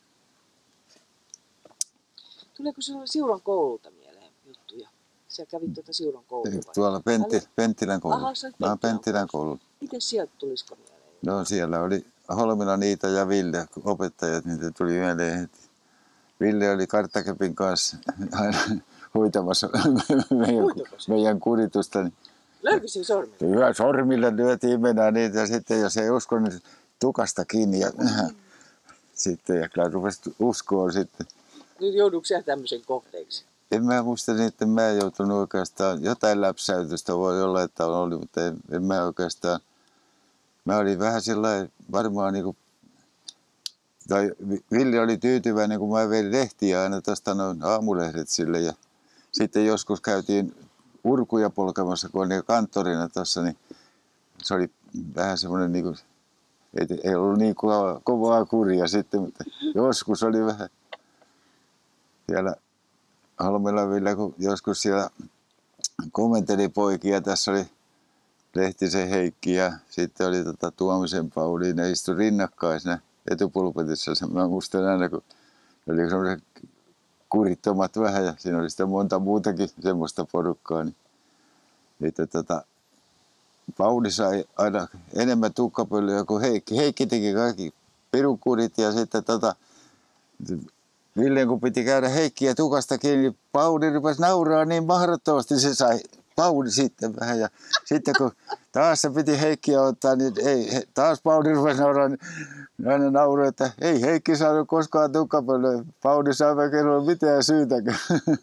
Tuleeko sinulla Siuron koululta mieleen juttuja? Sä kävit tuota Siuron koulua vai? Tuolla Pentti, Älä- Penttilän koulu. Aha, sä olit Mä oon Penttilän Penttilän koulu. Miten sieltä tulisiko mieleen? No siellä oli Holmila, Niita ja Ville, opettajat, niitä tuli mieleen heti. Ville oli karttakepin kanssa aina hoitamassa meidän, Hoitako se? meidän kuritusta. Niin Löykö se sormi? hyvä sormilla lyötiin mennä niitä ja sitten jos ei usko, niin tukasta kiinni ja sitten ja kyllä rupesi uskoa sitten. Nyt joudutko sä tämmöisen kohteeksi? En mä muista niin, että mä en joutunut oikeastaan, jotain läpsäytystä voi olla, että on ollut, mutta en, en mä oikeastaan. Mä olin vähän sellainen varmaan niin kuin, tai Villi oli tyytyväinen, kun mä vein lehtiä aina tuosta noin aamulehdet sille ja sitten joskus käytiin urkuja polkemassa, kun oli kanttorina tuossa, niin se oli vähän semmoinen, niin kuin, ei, ei ollut niin kovaa, kovaa kuria sitten, mutta joskus oli vähän siellä Halmella Ville, kun joskus siellä komenteli poikia, tässä oli Lehtisen Heikki ja sitten oli tota Tuomisen Pauli, ne istui rinnakkain siinä etupulpetissa. Mä muistan aina, kun oli semmoiset kurittomat vähän ja siinä oli sitä monta muutakin semmoista porukkaa. Niin, että tota, Pauli sai aina enemmän tukkapölyä kuin Heikki. Heikki teki kaikki pirunkurit ja sitten tota, Villen kun piti käydä Heikkiä tukasta kiinni, niin Pauli rupesi nauraa niin mahdottomasti, se sai Pauli sitten vähän. Ja sitten kun taas se piti Heikkiä ottaa, niin ei, he, taas Pauli rupesi nauraa, niin aina nauroi, että ei Heikki saanut koskaan tukkapölyä. Pauli sai vaikka ei ollut mitään syytäkään.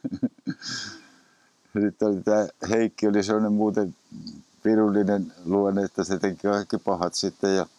Sitten oli tämä Heikki, oli sellainen muuten pirullinen luonne, että se teki kaikki pahat sitten. Ja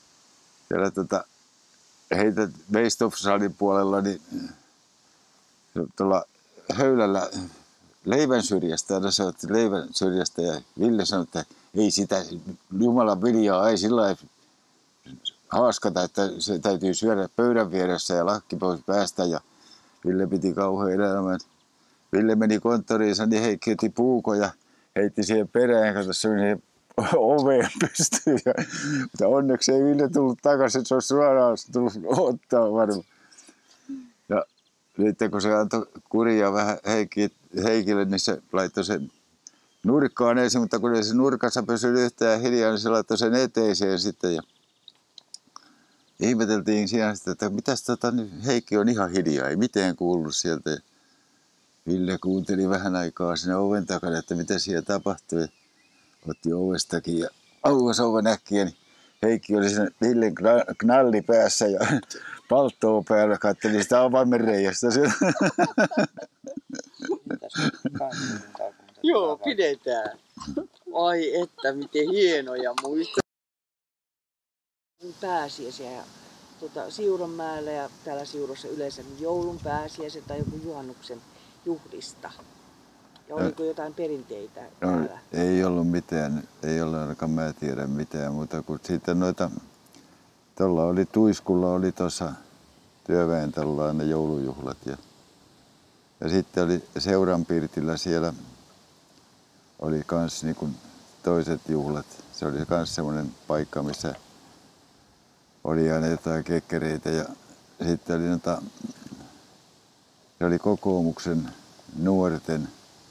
siellä tota, heitä Veistofsalin puolella, niin tuolla höylällä leivän syrjästä, ja se otti leivän syrjästä ja Ville sanoi, että ei sitä Jumalan viljaa ei sillä lailla haaskata, että se täytyy syödä pöydän vieressä ja lakki pois päästä ja Ville piti kauhean elämän. Ville meni konttoriin, niin Heikki otti puukon ja heitti siihen perään, kato se meni oveen pystyyn. Ja, mutta onneksi ei Ville tullut takaisin, se olisi suoraan tullut ottaa varmaan. Ja sitten kun se antoi kuria vähän Heikki, Heikille, niin se laittoi sen nurkkaan ensin, mutta kun ei se nurkassa pysyi yhtään hiljaa, niin se laittoi sen eteiseen sitten. Ja ihmeteltiin siinä sitten, että mitäs tota, niin Heikki on ihan hiljaa, ei mitään kuullut sieltä. Ja Ville kuunteli vähän aikaa sinne oven takana, että mitä siellä tapahtui. Otti ovestakin ja avasi oven äkkiä, niin Heikki oli siinä Villen knalli päässä ja palttoo päällä, katseli sitä avaimen reiästä. Joo, pidetään. Ai että, miten hienoja muista. Pääsiäisiä ja tuota, Siuronmäellä ja täällä Siurossa yleensä joulun pääsiäisen tai joku juhannuksen juhlista. Ja oliko jotain perinteitä täällä? No, ei ollut mitään, ei ollut ainakaan mä tiedä mitään muuta kuin sitten noita, tuolla oli Tuiskulla oli tuossa työväentalolla ne joulujuhlat ja, ja sitten oli Seuranpirtillä siellä oli kans niin kuin toiset juhlat. Se oli kans semmoinen paikka, missä oli aina jotain kekkereitä ja sitten oli noita, se oli kokoomuksen nuorten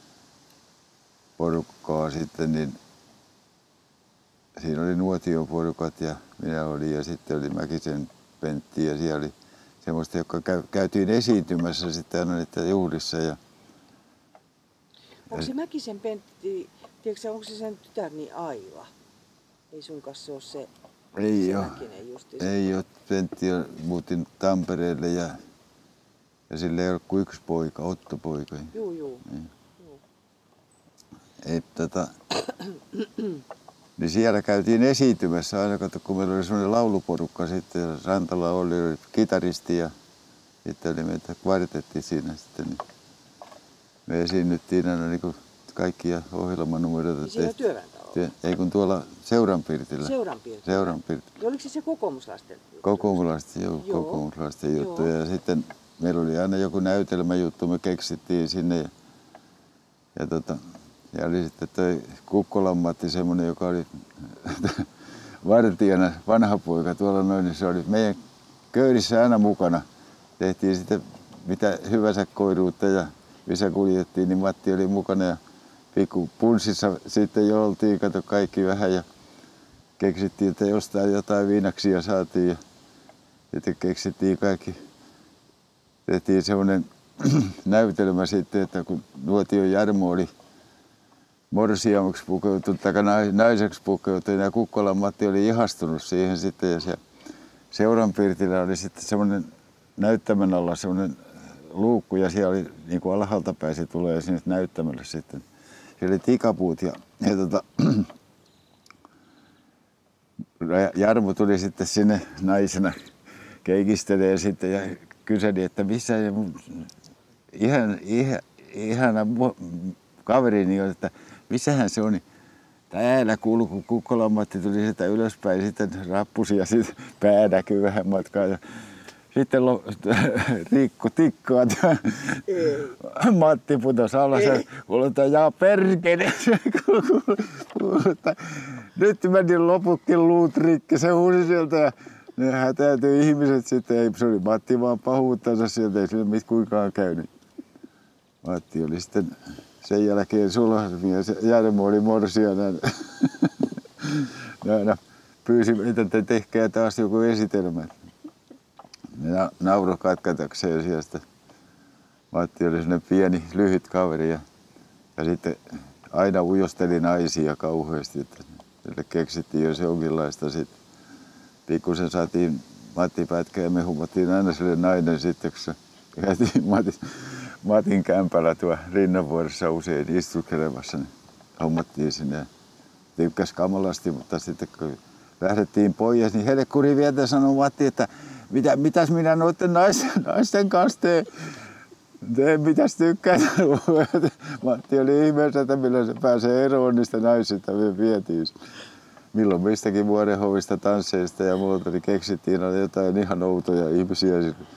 porukkaa sitten, niin siinä oli nuotioporukat ja minä olin ja sitten oli Mäkisen Pentti ja siellä oli semmoista, jotka käytiin esiintymässä sitten aina niiden juhlissa. Ja onko se Mäkisen Pentti, tiedätkö onko se sen tytär niin Aila? Ei sun kanssa se ole se, ei se ole, Mäkinen justi. ei ole. Pentti muutin Tampereelle ja, ja sillä ei ole kuin yksi poika, Otto poika. Juu, juu. Niin. juu. Ei, tota, niin siellä käytiin esiintymässä aina, kun meillä oli semmoinen lauluporukka sitten. Rantala oli, oli kitaristi ja sitten oli meitä kvartettiin siinä sitten. Niin me esiinnyttiin aina niin kuin kaikkia ohjelmanumeroita. Siellä työväentalolla? Ei kun tuolla Seuranpirtillä. Seuranpirtillä? Seuranpirtillä. Oliko se se kokoomuslaisten? Kokoomuslaisten, joo, joo. kokoomuslaisten juttuja. Ja sitten meillä oli aina joku näytelmäjuttu, me keksittiin sinne. Ja, ja, tota, ja oli sitten toi Kukkolan Matti semmoinen, joka oli vartijana, vanha poika tuolla noin, niin se oli meidän köydissä aina mukana. Tehtiin sitten mitä hyvänsä koiruutta ja missä kuljettiin, niin Matti oli mukana ja pikku punssissa sitten jo oltiin, kato kaikki vähän ja keksittiin, että jostain jotain viinaksia saatiin ja sitten keksittiin kaikki. Tehtiin semmoinen näytelmä sitten, että kun Nuotion Jarmo oli morsiameksi pukeutunut, tai naiseksi pukeutunut ja Kukkolan Matti oli ihastunut siihen sitten ja se Seuranpirtillä oli sitten semmoinen näyttämön alla semmoinen luukku ja siellä oli niin kuin alhaalta päin tulee sinne näyttämölle sitten. Siellä oli tikapuut ja, ja tota, Jarmo tuli sitten sinne naisena keikistelee sitten ja kyseli, että missä ihan, ihan, ihana kaverini on, että missähän se on. Täällä kuului, kun Kukkolan Matti tuli sitä ylöspäin, sitten rappusi ja sitten pää näkyi vähän matkaa. Ja sitten Riikku tikkaa, Matti putosi alas ja kuuluu, jaa perkele. Nyt meni loputkin luut rikki, se huusi sieltä ja ne hätäytyi ihmiset sitten. Ei, se oli Matti vaan pahuuttansa sieltä, ei sille mit kuinkaan käynyt. Matti oli sitten sen jälkeen sulhasmies ja Jarmo oli morsiana. Aina pyysi meitä, että tehkää taas joku esitelmä. Ja nauro katkatakseen sieltä. Matti oli sellainen pieni, lyhyt kaveri ja, ja sitten aina ujosteli naisia kauheasti. Että sille keksittiin jos jonkinlaista sitten. Pikkusen saatiin Matti pätkää ja me hummattiin aina sille nainen sitten, kun käytiin Matin, Matin kämpällä tuo Rinnanvuoressa usein istuskelemassa. Niin hommattiin sinne ja tykkäsi kamalasti, mutta sitten kun lähdettiin pois, niin helkkuri vietä sanoi Matti, että Mitä, mitäs minä noiden naisten, naisten kanssa teen? En mitäs tykkää. Matti oli ihmeessä, että millä se pääsee eroon niistä naisista. Me vietiin milloin mistäkin Vuorenhovista, tansseista ja muuta, niin keksittiin jotain ihan outoja ihmisiä.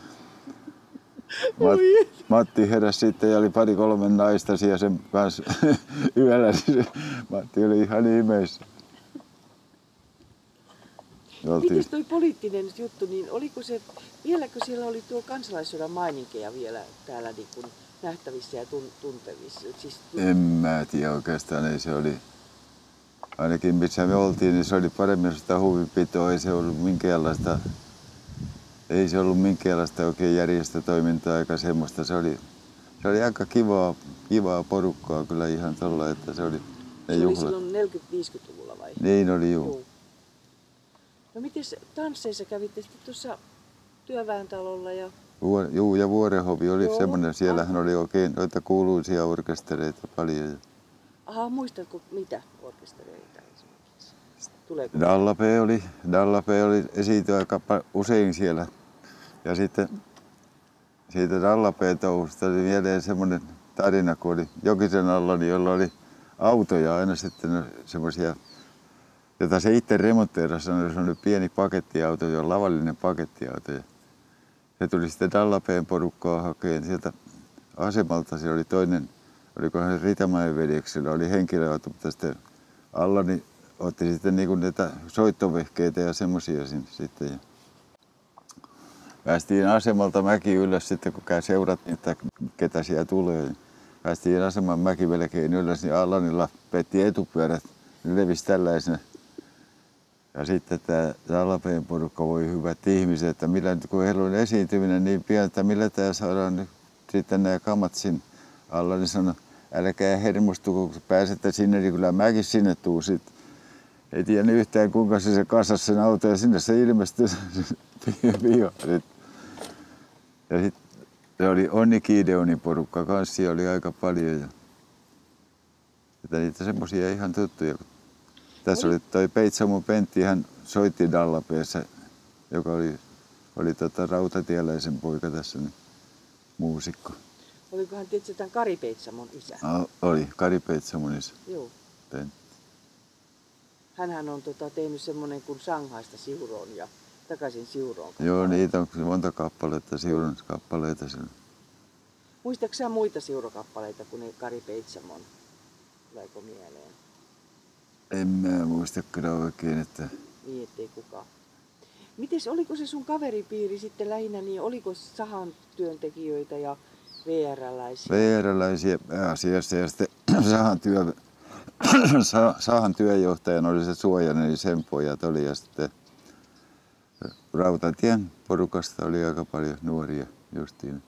Mat, Matti heräsi sitten ja oli pari kolme naista siellä sen kanssa yöllä. Matti oli ihan ihmeessä. Mites toi poliittinen juttu, niin oliko se, vieläkö siellä oli tuo kansalaissodan maininkeja vielä täällä niin kuin nähtävissä ja tuntevissa? Siis en mä tiedä oikeastaan, ei se oli, ainakin missä me oltiin, niin se oli paremmin sitä huvipitoa, ei se ollut minkäänlaista, ei se ollut minkäänlaista oikein järjestötoimintaa eikä semmoista, se oli, se oli aika kivaa, kivaa porukkaa kyllä ihan tolla, että se oli ne se juhlat. Oli silloin neljäkymmentä-viisikymmentäluvulla vai? Niin oli, juu. juu. No mites tansseissa kävitte sitten tuossa työväentalolla ja... Vuor, juu, ja Vuorenhovi oli joo, semmoinen, siellähän aha. oli oikein noita kuuluisia orkestereita paljon. Aha, muistatko mitä orkestereita esimerkiksi? Tuleeko? Dallape oli, Dallape oli esiinty aika usein siellä. Ja sitten siitä Dallape-touhusta oli mieleen semmoinen tarina, kun oli Jokisen alla, niin jolla oli autoja aina sitten semmoisia, jota se itse remontteerasi, on semmoinen pieni pakettiauto, jo lavallinen pakettiauto. Ja se tuli sitten Dallapeen porukkaa hakemaan sieltä asemalta. Siellä oli toinen, olikohan se Ritamäen veljeksillä, oli henkilöauto, mutta sitten Allani otti sitten niinku näitä soittovehkeitä ja semmosia sitten. Ja päästiin asemalta mäki ylös sitten, kun seurattiin, että ketä siellä tulee. Ja päästiin aseman mäki melkein ylös, niin Allanilla petti etupyörät, ne levisi tällaisena. Ja sitten tämä Dallapeen porukka voi hyvät ihmiset, että millä nyt kun heillä on esiintyminen niin pian, että millä tämä saadaan nyt sitten nämä kamat sinne alla, niin sanoi, älkää hermostuko, kun pääsette sinne, niin kyllä mäkin sinne tuun sitten. Ei tiedä yhtään kuinka se, se kasasi sen auto ja sinne se ilmestyi pian. Ja sitten se oli Onni Gideonin porukka kanssa, siellä oli aika paljon. Ja, että niitä semmoisia ihan tuttuja. Tässä oli toi Peitsamon Pentti, hän soitti Dallapeessa, joka oli, oli tota rautatieläisen poika tässä, niin muusikko. Olikohan tietysti tämän Kari Peitsamon isä? No, oli, Kari Peitsamon isä. Joo. Pentti. Hänhän on tota, tehnyt semmoinen kuin Shanghaista Siuroon ja takaisin Siuroon. Joo, niitä on monta kappaletta, Siuron kappaleita. Muistatko sä muita Siurokappaleita kuin ne Kari Peitsamon? Tuleeko mieleen? En mä muista kyllä oikein, että... Niin, ettei kukaan. Mites, oliko se sun kaveripiiri sitten lähinnä, niin oliko sahan työntekijöitä ja V R-läisiä? V R-läisiä pääasiassa ja sitten sahan, työ, sahan työjohtajana oli se Suojanen, niin sen pojat oli ja sitten Rautatien porukasta oli aika paljon nuoria justiin.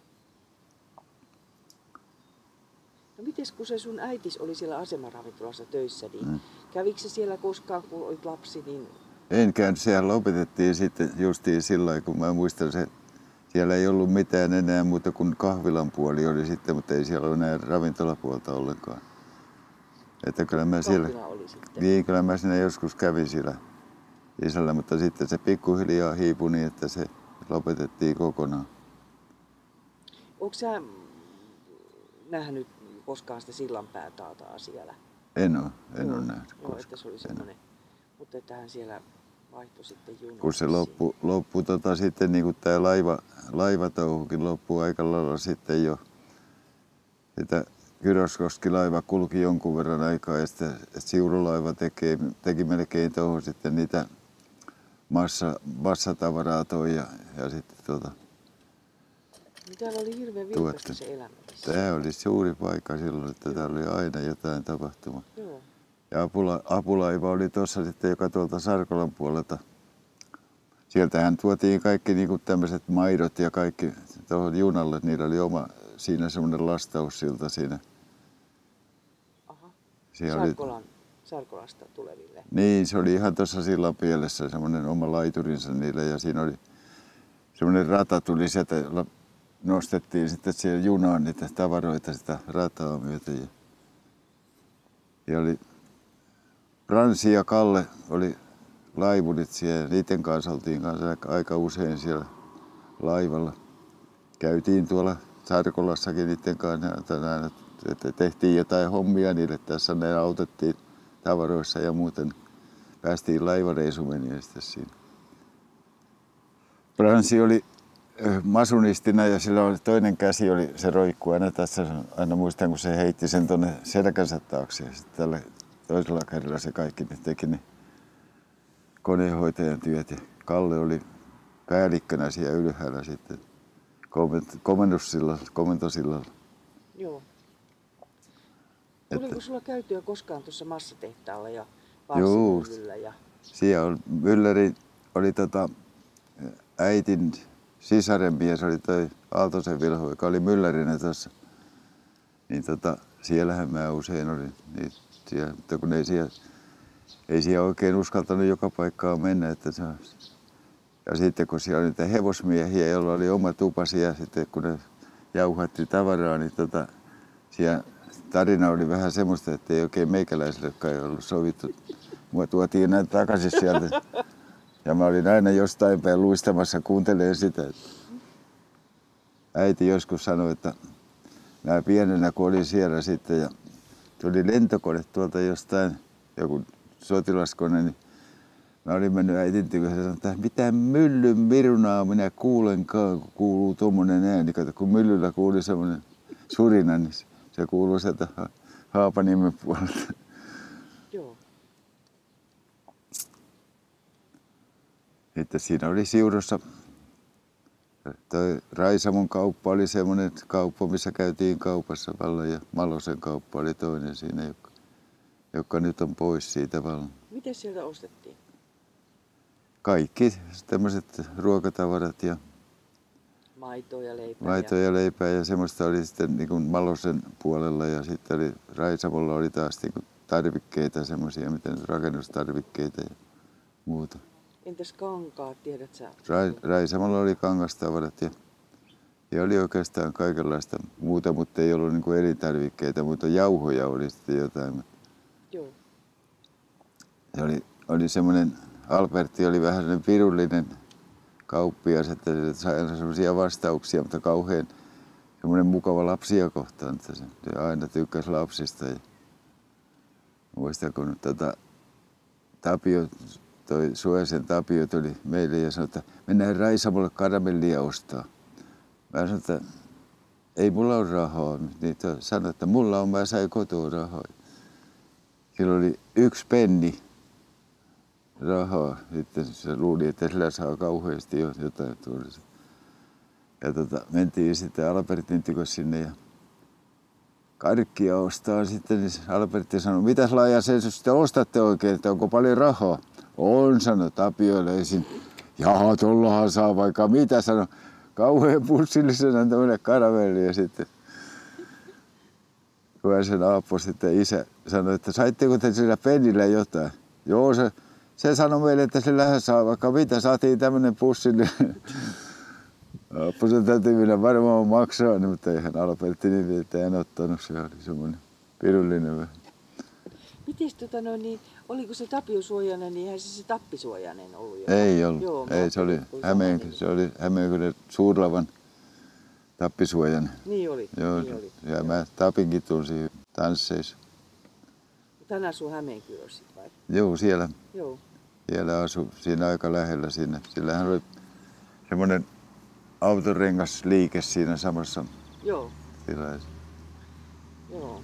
No mites kun se sun äitis oli siellä asemaravintolassa töissä, niin mm. kävikö se siellä koskaan kun olit lapsi? Niin... En käynyt, sehän lopetettiin sitten justiin sillä kun mä muistan se, siellä ei ollut mitään enää muuta kuin kahvilan puoli oli sitten, mutta ei siellä ole enää ravintolapuolta ollenkaan. Että kyllä mä siellä, oli sitten. Niin, kyllä mä siinä joskus kävin siellä isällä, mutta sitten se pikkuhiljaa hiipui niin, että se lopetettiin kokonaan. Onko sä nähnyt koskaan sitä sillanpäätaataa siellä? En ole, en no, ole nähnyt joo, koskaan. Että se oli semmoinen, mutta että hän siellä vaihtoi sitten junaan. Kun se loppui, loppui tota, sitten niin kuin tämä laiva, laivatouhukin loppui aika lailla sitten jo. Sitä Kyröskoski-laiva kulki jonkun verran aikaa ja sitten Siurulaiva teki, teki melkein touhu sitten niitä massa, massatavaraa toi ja, ja sitten tota... No, täällä oli hirveän vilkasta se elämä. Tämä oli suuri paikka silloin, että joo. Täällä oli aina jotain tapahtumaa. Joo. Ja apula, apulaiva oli tuossa sitten, joka tuolta Sarkolan puolelta. Sieltähän tuotiin kaikki niin kuin tämmöiset maidot ja kaikki tuohon junalle. Niillä oli oma siinä semmoinen lastaussilta siinä. Aha. Sarkolan, oli... Sarkolasta tuleville. Niin, se oli ihan tuossa sillan pielessä semmoinen oma laiturinsa niille ja siinä oli semmoinen rata tuli sieltä, nostettiin sitten siihen junaan niitä tavaroita sitä rataa myöten. Ja, ja oli Pransi ja Kalle oli laivunit siellä ja niiden kanssa oltiin kanssa aika usein siellä laivalla. Käytiin tuolla Sarkolassakin niiden kanssa, että tehtiin jotain hommia niille tässä, ne autettiin tavaroissa ja muuten päästiin laivareisu meni sitten siinä. Bransi oli masunistina ja sillä oli toinen käsi, oli se roikkuu aina tässä, aina muistan kun se heitti sen tuonne selkänsä taakse ja sitten tällä toisella kädellä se kaikki ne teki ne koneenhoitajan työt ja Kalle oli päällikkönä siellä ylhäällä sitten komennussillalla, komentosillalla. Joo. Että, Tuliko sulla käytyä koskaan tuossa massatehtaalla ja Juu, varsimyllyllä? Ja... siellä oli, mylläri oli tota, äitin sisaren mies, oli toi Aaltosen Vilho, joka oli myllärinä tuossa. Niin tota, siellähän mä usein olin. Niin siellä, mutta kun ei siellä, ei siellä oikein uskaltanut joka paikkaan mennä. Että se, ja sitten kun siellä oli niitä hevosmiehiä, joilla oli oma tupasi ja sitten kun ne jauhatti tavaraa, niin tota, siellä tarina oli vähän semmoista, että ei oikein meikäläisillekaan ollut sovittu. Mua tuotiin näin takaisin sieltä. Ja mä olin aina jostain päin luistamassa kuuntelemaan sitä. Äiti joskus sanoi, että mä pienenä kun olin siellä sitten ja tuli lentokone tuolta jostain, joku sotilaskone, niin mä olin mennyt äitin tykö ja sanoin, että mitä myllyn mirunaa minä kuulenkaan, kun kuuluu tommonen ääni. Kato, kun myllyllä kuuli semmoinen surina, niin se kuuluu sieltä Haapaniemen puolelta. Joo. Että siinä oli Siurossa, toi Raisamon kauppa oli semmoinen kauppa, missä käytiin kaupassa vallan ja Malosen kauppa oli toinen siinä, joka, joka nyt on pois siitä vallan. Miten sieltä ostettiin? Kaikki tämmöiset ruokatavarat ja Maitoa ja leipää. maitoa ja leipää ja semmoista oli sitten niin kuin Malosen puolella ja sitten oli Raisamolla oli taas niin kuin tarvikkeita, semmoisia miten rakennustarvikkeita ja muuta. Entäs kankaat, tiedät sä? Rai, Raisamalla oli kangastavarat ja, ja oli oikeastaan kaikenlaista muuta, mutta ei ollut niin kuin elintarvikkeita, mutta jauhoja oli sitten jotain. Joo. Se oli, oli semmoinen, Albertti oli vähän semmoinen pirullinen kauppias, että se sai aina semmoisia vastauksia, mutta kauhean semmoinen mukava lapsia kohtaan, että se, se aina tykkäsi lapsista. Ja muistan, kun tota, Tapio, toi Suojasen Tapio tuli meille ja sanoi, että mennään Raisamolle karamellia ostaa. Mä sanoin, että ei mulla ole rahaa. Niin sanoi, että mulla on, mä sain kotoa rahaa. Sillä oli yksi penni rahaa. Sitten se luuli, että sillä saa kauheasti jotain tuollaista. Ja tota, mentiin sitten Albertin tykö sinne ja karkkia ostaa sitten. Niin Albertti sanoi, mitäs laaja sen sitten ostatte oikein, että onko paljon rahaa? On, sanoi Tapio löysin. Jaha, tuollahan saa vaikka mitä, sanoi. Kauhean pussillisena tämmöinen karamelli ja sitten kun sen Aappo sitten isä sanoi, että saitteko te sillä pennillä jotain? Joo, se, se sanoi meille, että sillä saa vaikka mitä, saatiin tämmöinen pussillinen. Aappo sen täytyy mennä varmaan maksaa, mutta eihän Albertti niin, että en ottanut, se oli semmoinen pirullinen vähän. Mites tota no niin, oliko se Tapio Suojanen, niin eihän se se Tappisuojanen ollut jo? Ei ollut, Joo, ei se oli Hämeen, se oli Hämeenkyrön Suurlavan Tappisuojanen. Niin oli, Joo, niin oli. ja mä Tapinkin tunsin tansseissa. Tänään asuu Hämeenkyrössä vai? Joo, siellä, Joo. siellä asui siinä aika lähellä siinä. Sillähän oli semmoinen autorengasliike siinä samassa Joo. tilassa. Joo.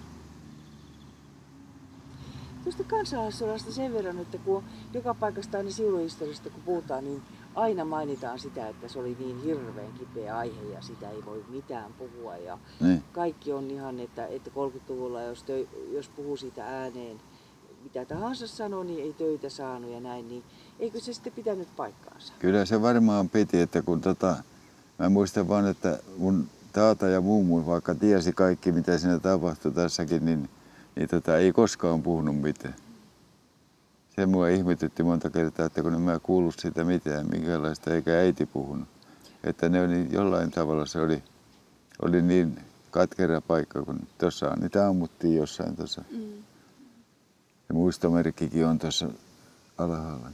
Tuosta kansalaissodasta sen verran, että kun joka paikasta aina siuruhistoriasta kun puhutaan, niin aina mainitaan sitä, että se oli niin hirveän kipeä aihe ja sitä ei voi mitään puhua. Ja Niin. kaikki on ihan, että, että kolmekymmentäluvulla jos, tö, jos puhuu siitä ääneen, mitä tahansa sanoo, niin ei töitä saanut ja näin, niin eikö se sitten pitänyt paikkaansa? Kyllä se varmaan piti, että kun tota, mä muistan vaan, että mun taata ja mummu vaikka tiesi kaikki mitä siinä tapahtui tässäkin, niin niin tota, ei koskaan puhunut mitään. Se mua ihmetytti monta kertaa, että kun en mä kuullut siitä mitään, minkälaista, eikä äiti puhunut. Että ne oli jollain tavalla se oli, oli niin katkera paikka, kun tuossa niitä ammuttiin jossain tuossa. Mm. Ja muistomerkkikin on tuossa alhaalla.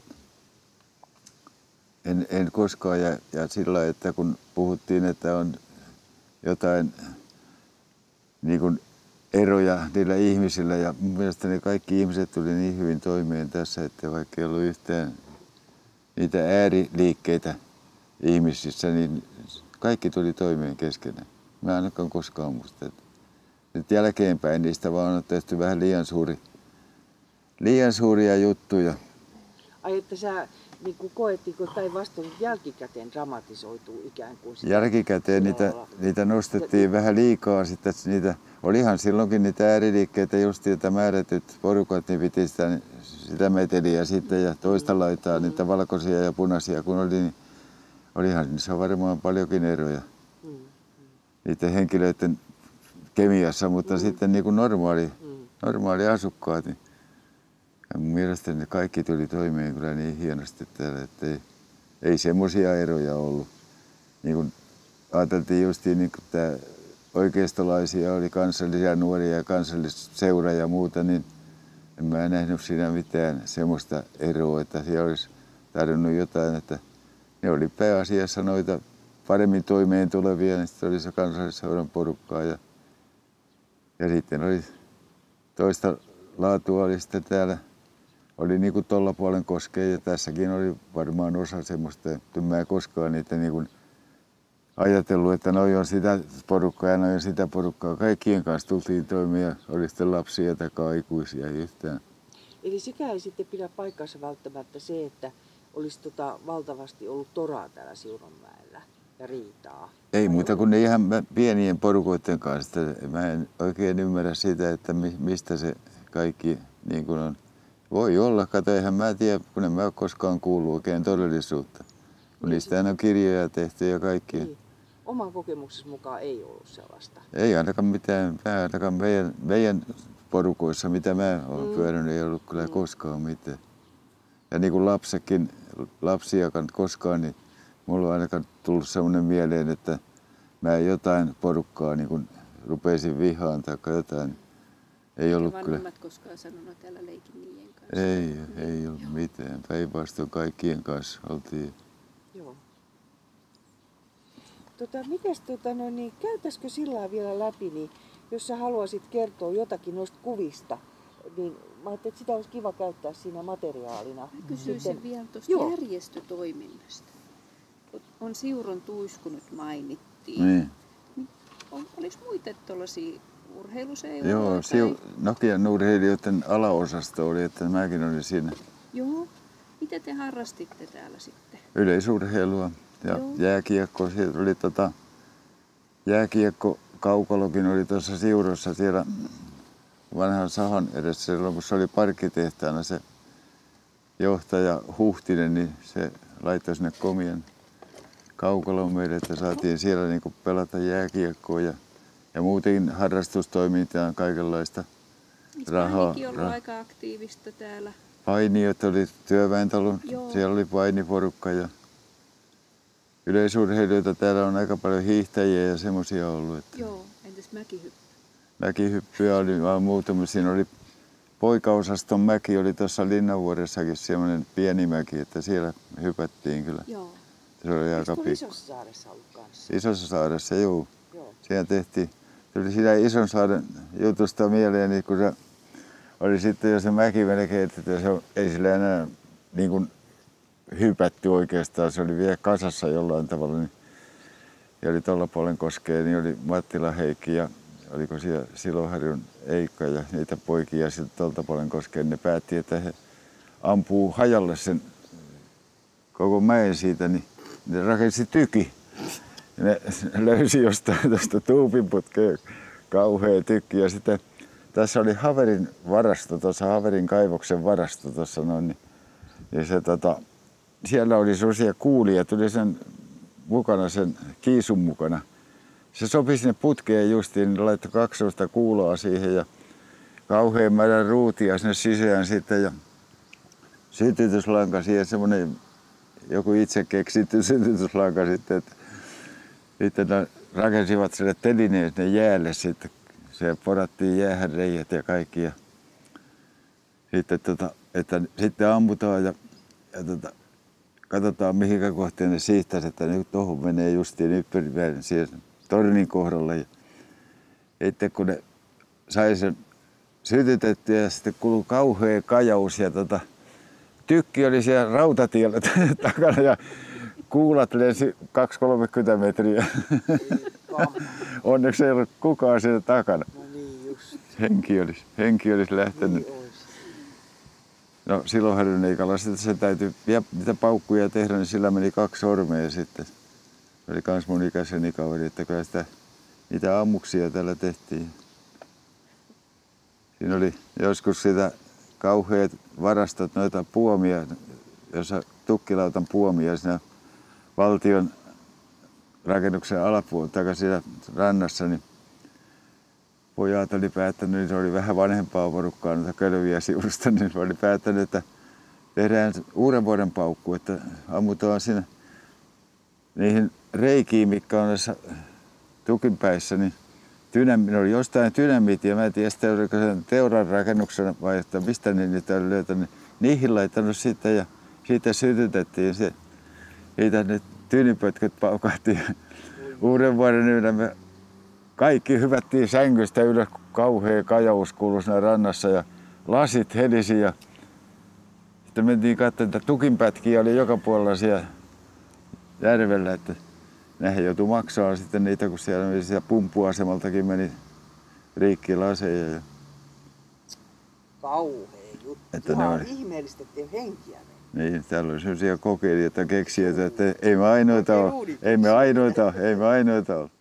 En, en koskaan, ja, ja sillä että kun puhuttiin, että on jotain niin kuin eroja niillä ihmisillä. Ja mun mielestä ne kaikki ihmiset tuli niin hyvin toimeen tässä, että vaikka ei ollut yhtään niitä ääriliikkeitä ihmisissä, niin kaikki tuli toimeen keskenään. Mä en ainakaan koskaan muista. Nyt jälkeenpäin niistä vaan on tehty vähän liian, suuri, liian suuria juttuja. Ai että sä niin kuin koettiinko päinvastoin jälkikäteen dramatisoituu ikään kuin sitä? Jälkikäteen niitä, niitä nostettiin ja, vähän liikaa. Sitten niitä, olihan silloinkin niitä ääriliikkeitä just, että määrätyt porukat niin piti sitä, sitä meteliä sitten ja toista laitaa mm. niitä valkoisia ja punaisia kun oli, niin olihan niissä varmaan paljonkin eroja. Mm. Mm. Niiden henkilöiden kemiassa, mutta mm. sitten niin kuin normaali, mm. normaali asukkaat. Niin, ja mun mielestäni ne kaikki tuli toimeen kyllä niin hienosti täällä, että ei, ei semmoisia eroja ollut. Niin kuin ajateltiin justiin, niin kuin tämä oikeistolaisia oli kansallisia nuoria ja kansallisseura ja muuta, niin en mä nähnyt siinä mitään semmoista eroa, että siellä olisi tarvinnut jotain, että ne oli pääasiassa noita paremmin toimeen tulevia, niin sitten oli se kansallisseuran porukkaa ja, ja sitten oli toista laatua oli sitten täällä. Oli niinku tuolla puolen koskee ja tässäkin oli varmaan osa semmoista, että mä en koskaan niitä niinku ajatellut, että noi on sitä porukkaa ja noi on sitä porukkaa. Kaikkien kanssa tultiin toimia, oli sitten lapsia tai aikuisia yhtään. Eli sekä ei sitten pidä paikkansa välttämättä se, että olisi tota valtavasti ollut toraa täällä Siuronmäellä ja riitaa. Ei muuta kuin ne ihan pienien porukoiden kanssa. Mä en oikein ymmärrä sitä, että mistä se kaikki niin kuin on. Voi olla, kato, eihän mä tiedä, kun en mä ole koskaan kuullut oikein todellisuutta. Kun niistä on kirjoja tehty ja kaikki. Niin. Oman kokemuksesi mukaan ei ollut sellaista. Ei ainakaan mitään, ainakaan meidän, meidän porukoissa, mitä mä olen mm. pyörinyt, ei ollut kyllä mm. koskaan mitään. Ja niin kuin lapsekin, lapsiakaan koskaan, niin mulla on ainakaan tullut sellainen mieleen, että mä jotain porukkaa niin kuin rupesin vihaan tai jotain. Ei ollut kyllä. Vanhemmat koskaan sanonut täällä leikin niiden kanssa? Ei, ei ollut mitään. Päinvastoin kaikkien kanssa oltiin. Joo. Tota, mites, tota, no, niin, käytäisikö sillä vielä läpi, niin jos sä haluaisit kertoa jotakin noista kuvista, niin mä ajattelin, että sitä olisi kiva käyttää siinä materiaalina. Mä kysyisin Sitten... vielä tuosta järjestötoiminnasta. On Siuron tuisku nyt mainittiin. Niin. On, olis muita tuollaisia urheiluseuroja? Joo, tai... Nokian urheilijoiden alaosasto oli, että mäkin olin siinä. Joo. Mitä te harrastitte täällä sitten? Yleisurheilua ja Joo. jääkiekko. Siellä oli tota, jääkiekko kaukalokin oli tuossa Siurossa siellä vanhan sahan edessä. Silloin kun se oli parkkitehtaana se johtaja Huhtinen, niin se laittoi sinne komian kaukalon meille, että saatiin siellä niinku pelata jääkiekkoa ja, ja muutenkin harrastustoimintaa kaikenlaista rahaa. Painikin ollut rah- aika aktiivista täällä. Painiot oli työväentalon, Joo. siellä oli painiporukka ja yleisurheilijoita. Täällä on aika paljon hiihtäjiä ja semmoisia ollut. Että Joo, entäs mäkihyppy? Mäkihyppyä oli vaan muutama. Siinä oli poikaosaston mäki, oli tuossa Linnanvuoressakin semmoinen pieni mäki, että siellä hypättiin kyllä. Joo. Se oli aika pikku. Isossa Saaressa ollut kanssa? Isossa Saaressa, juu. Joo. Siellä tehtiin. Tuli siinä Isonsaaren jutusta mieleen, niin kun se oli sitten jo se mäki melkein, että se ei sillä enää niin kuin hypätty oikeastaan. Se oli vielä kasassa jollain tavalla. Niin, ja oli tuolla puolen koskee, niin oli Mattila Heikki ja oliko siellä Siloharjun Eikka ja niitä poikia sitten tuolta puolen koskeen. Ne päätti, että he ampuu hajalle sen koko mäen siitä, niin ne rakensi tyki. Ne löysi jostain tuosta tuupinputkeen kauhea tykki. Ja sitten tässä oli Haverin varasto, tuossa Haverin kaivoksen varasto tuossa noin. Niin, ja se, tota, siellä oli sellaisia kuulia, tuli sen mukana, sen kiisun mukana. Se sopi sinne putkeen justiin, niin laittoi kaksi sellaista kuuloa siihen ja kauhean määrän ruutia sinne sisään sitten. Ja sytytyslanka siihen, semmoinen joku itse keksitty sytytyslanka sitten, että sitten ne rakensivat sille telineen sinne jäälle sitten. Se porattiin jäähän reijät ja kaikki. Ja sitten, tota, että sitten ammutaan ja, ja tota, katsotaan mihinkä kohteen ne siihtäisi, että nyt tuohon menee justiin ympäripäälle. Siihen tornin kohdalla. Ja sitten kun ne sai sen sytytettyä ja sitten kului kauhea kajaus ja tota, tykki oli siellä rautatiellä takana ja kuulat lensi kaksi kolmekymmentä metriä. Onneksi ei ollut kukaan siellä takana. No niin just. Henki olisi, henki olisi lähtenyt. Niin olisi. No silloin härynneikalla sitten se täytyy vielä niitä paukkuja tehdä, niin sillä meni kaksi sormea sitten. Se oli kans mun ikäiseni kaveri, että kyllä sitä, niitä ammuksia täällä tehtiin. Siinä oli joskus sitä kauheat varastot, noita puomia, jossa tukkilautan puomia siinä valtion rakennuksen alapuolella, tai siellä rannassa, niin pojat oli päättänyt, niin se oli vähän vanhempaa porukkaa noita kölviä sivusta, niin se oli päättänyt, että tehdään uuden vuoden paukku, että ammutaan siinä niihin reikiin, mitkä on näissä tukinpäissä, niin dynami, oli jostain dynamiittia, mä en tiedä sitä, oliko sen Teuran rakennuksen vai että mistä niin niitä oli löytänyt. Niihin laittanut sitten ja siitä sytytettiin se, siitä ne tyynipötköt paukahtiin. Uuden vuoden yönä me kaikki hyvättiin sängystä ylös, kun kauhea kajaus kuului siinä rannassa ja lasit helisi ja sitten mentiin katsomaan, että tukinpätkiä oli joka puolella siellä järvellä, että nehän joutui maksamaan sitten niitä, kun siellä, meni siellä pumppuasemaltakin meni rikki laseja. Ja Kauhea juttu. että Ihan ne oli, ihmeellistä, ettei henkiä ne. niin, täällä oli sellaisia kokeilijoita, keksijöitä, että ei me ainoita ole, ei me ainoita ole, ei me ainoita ole.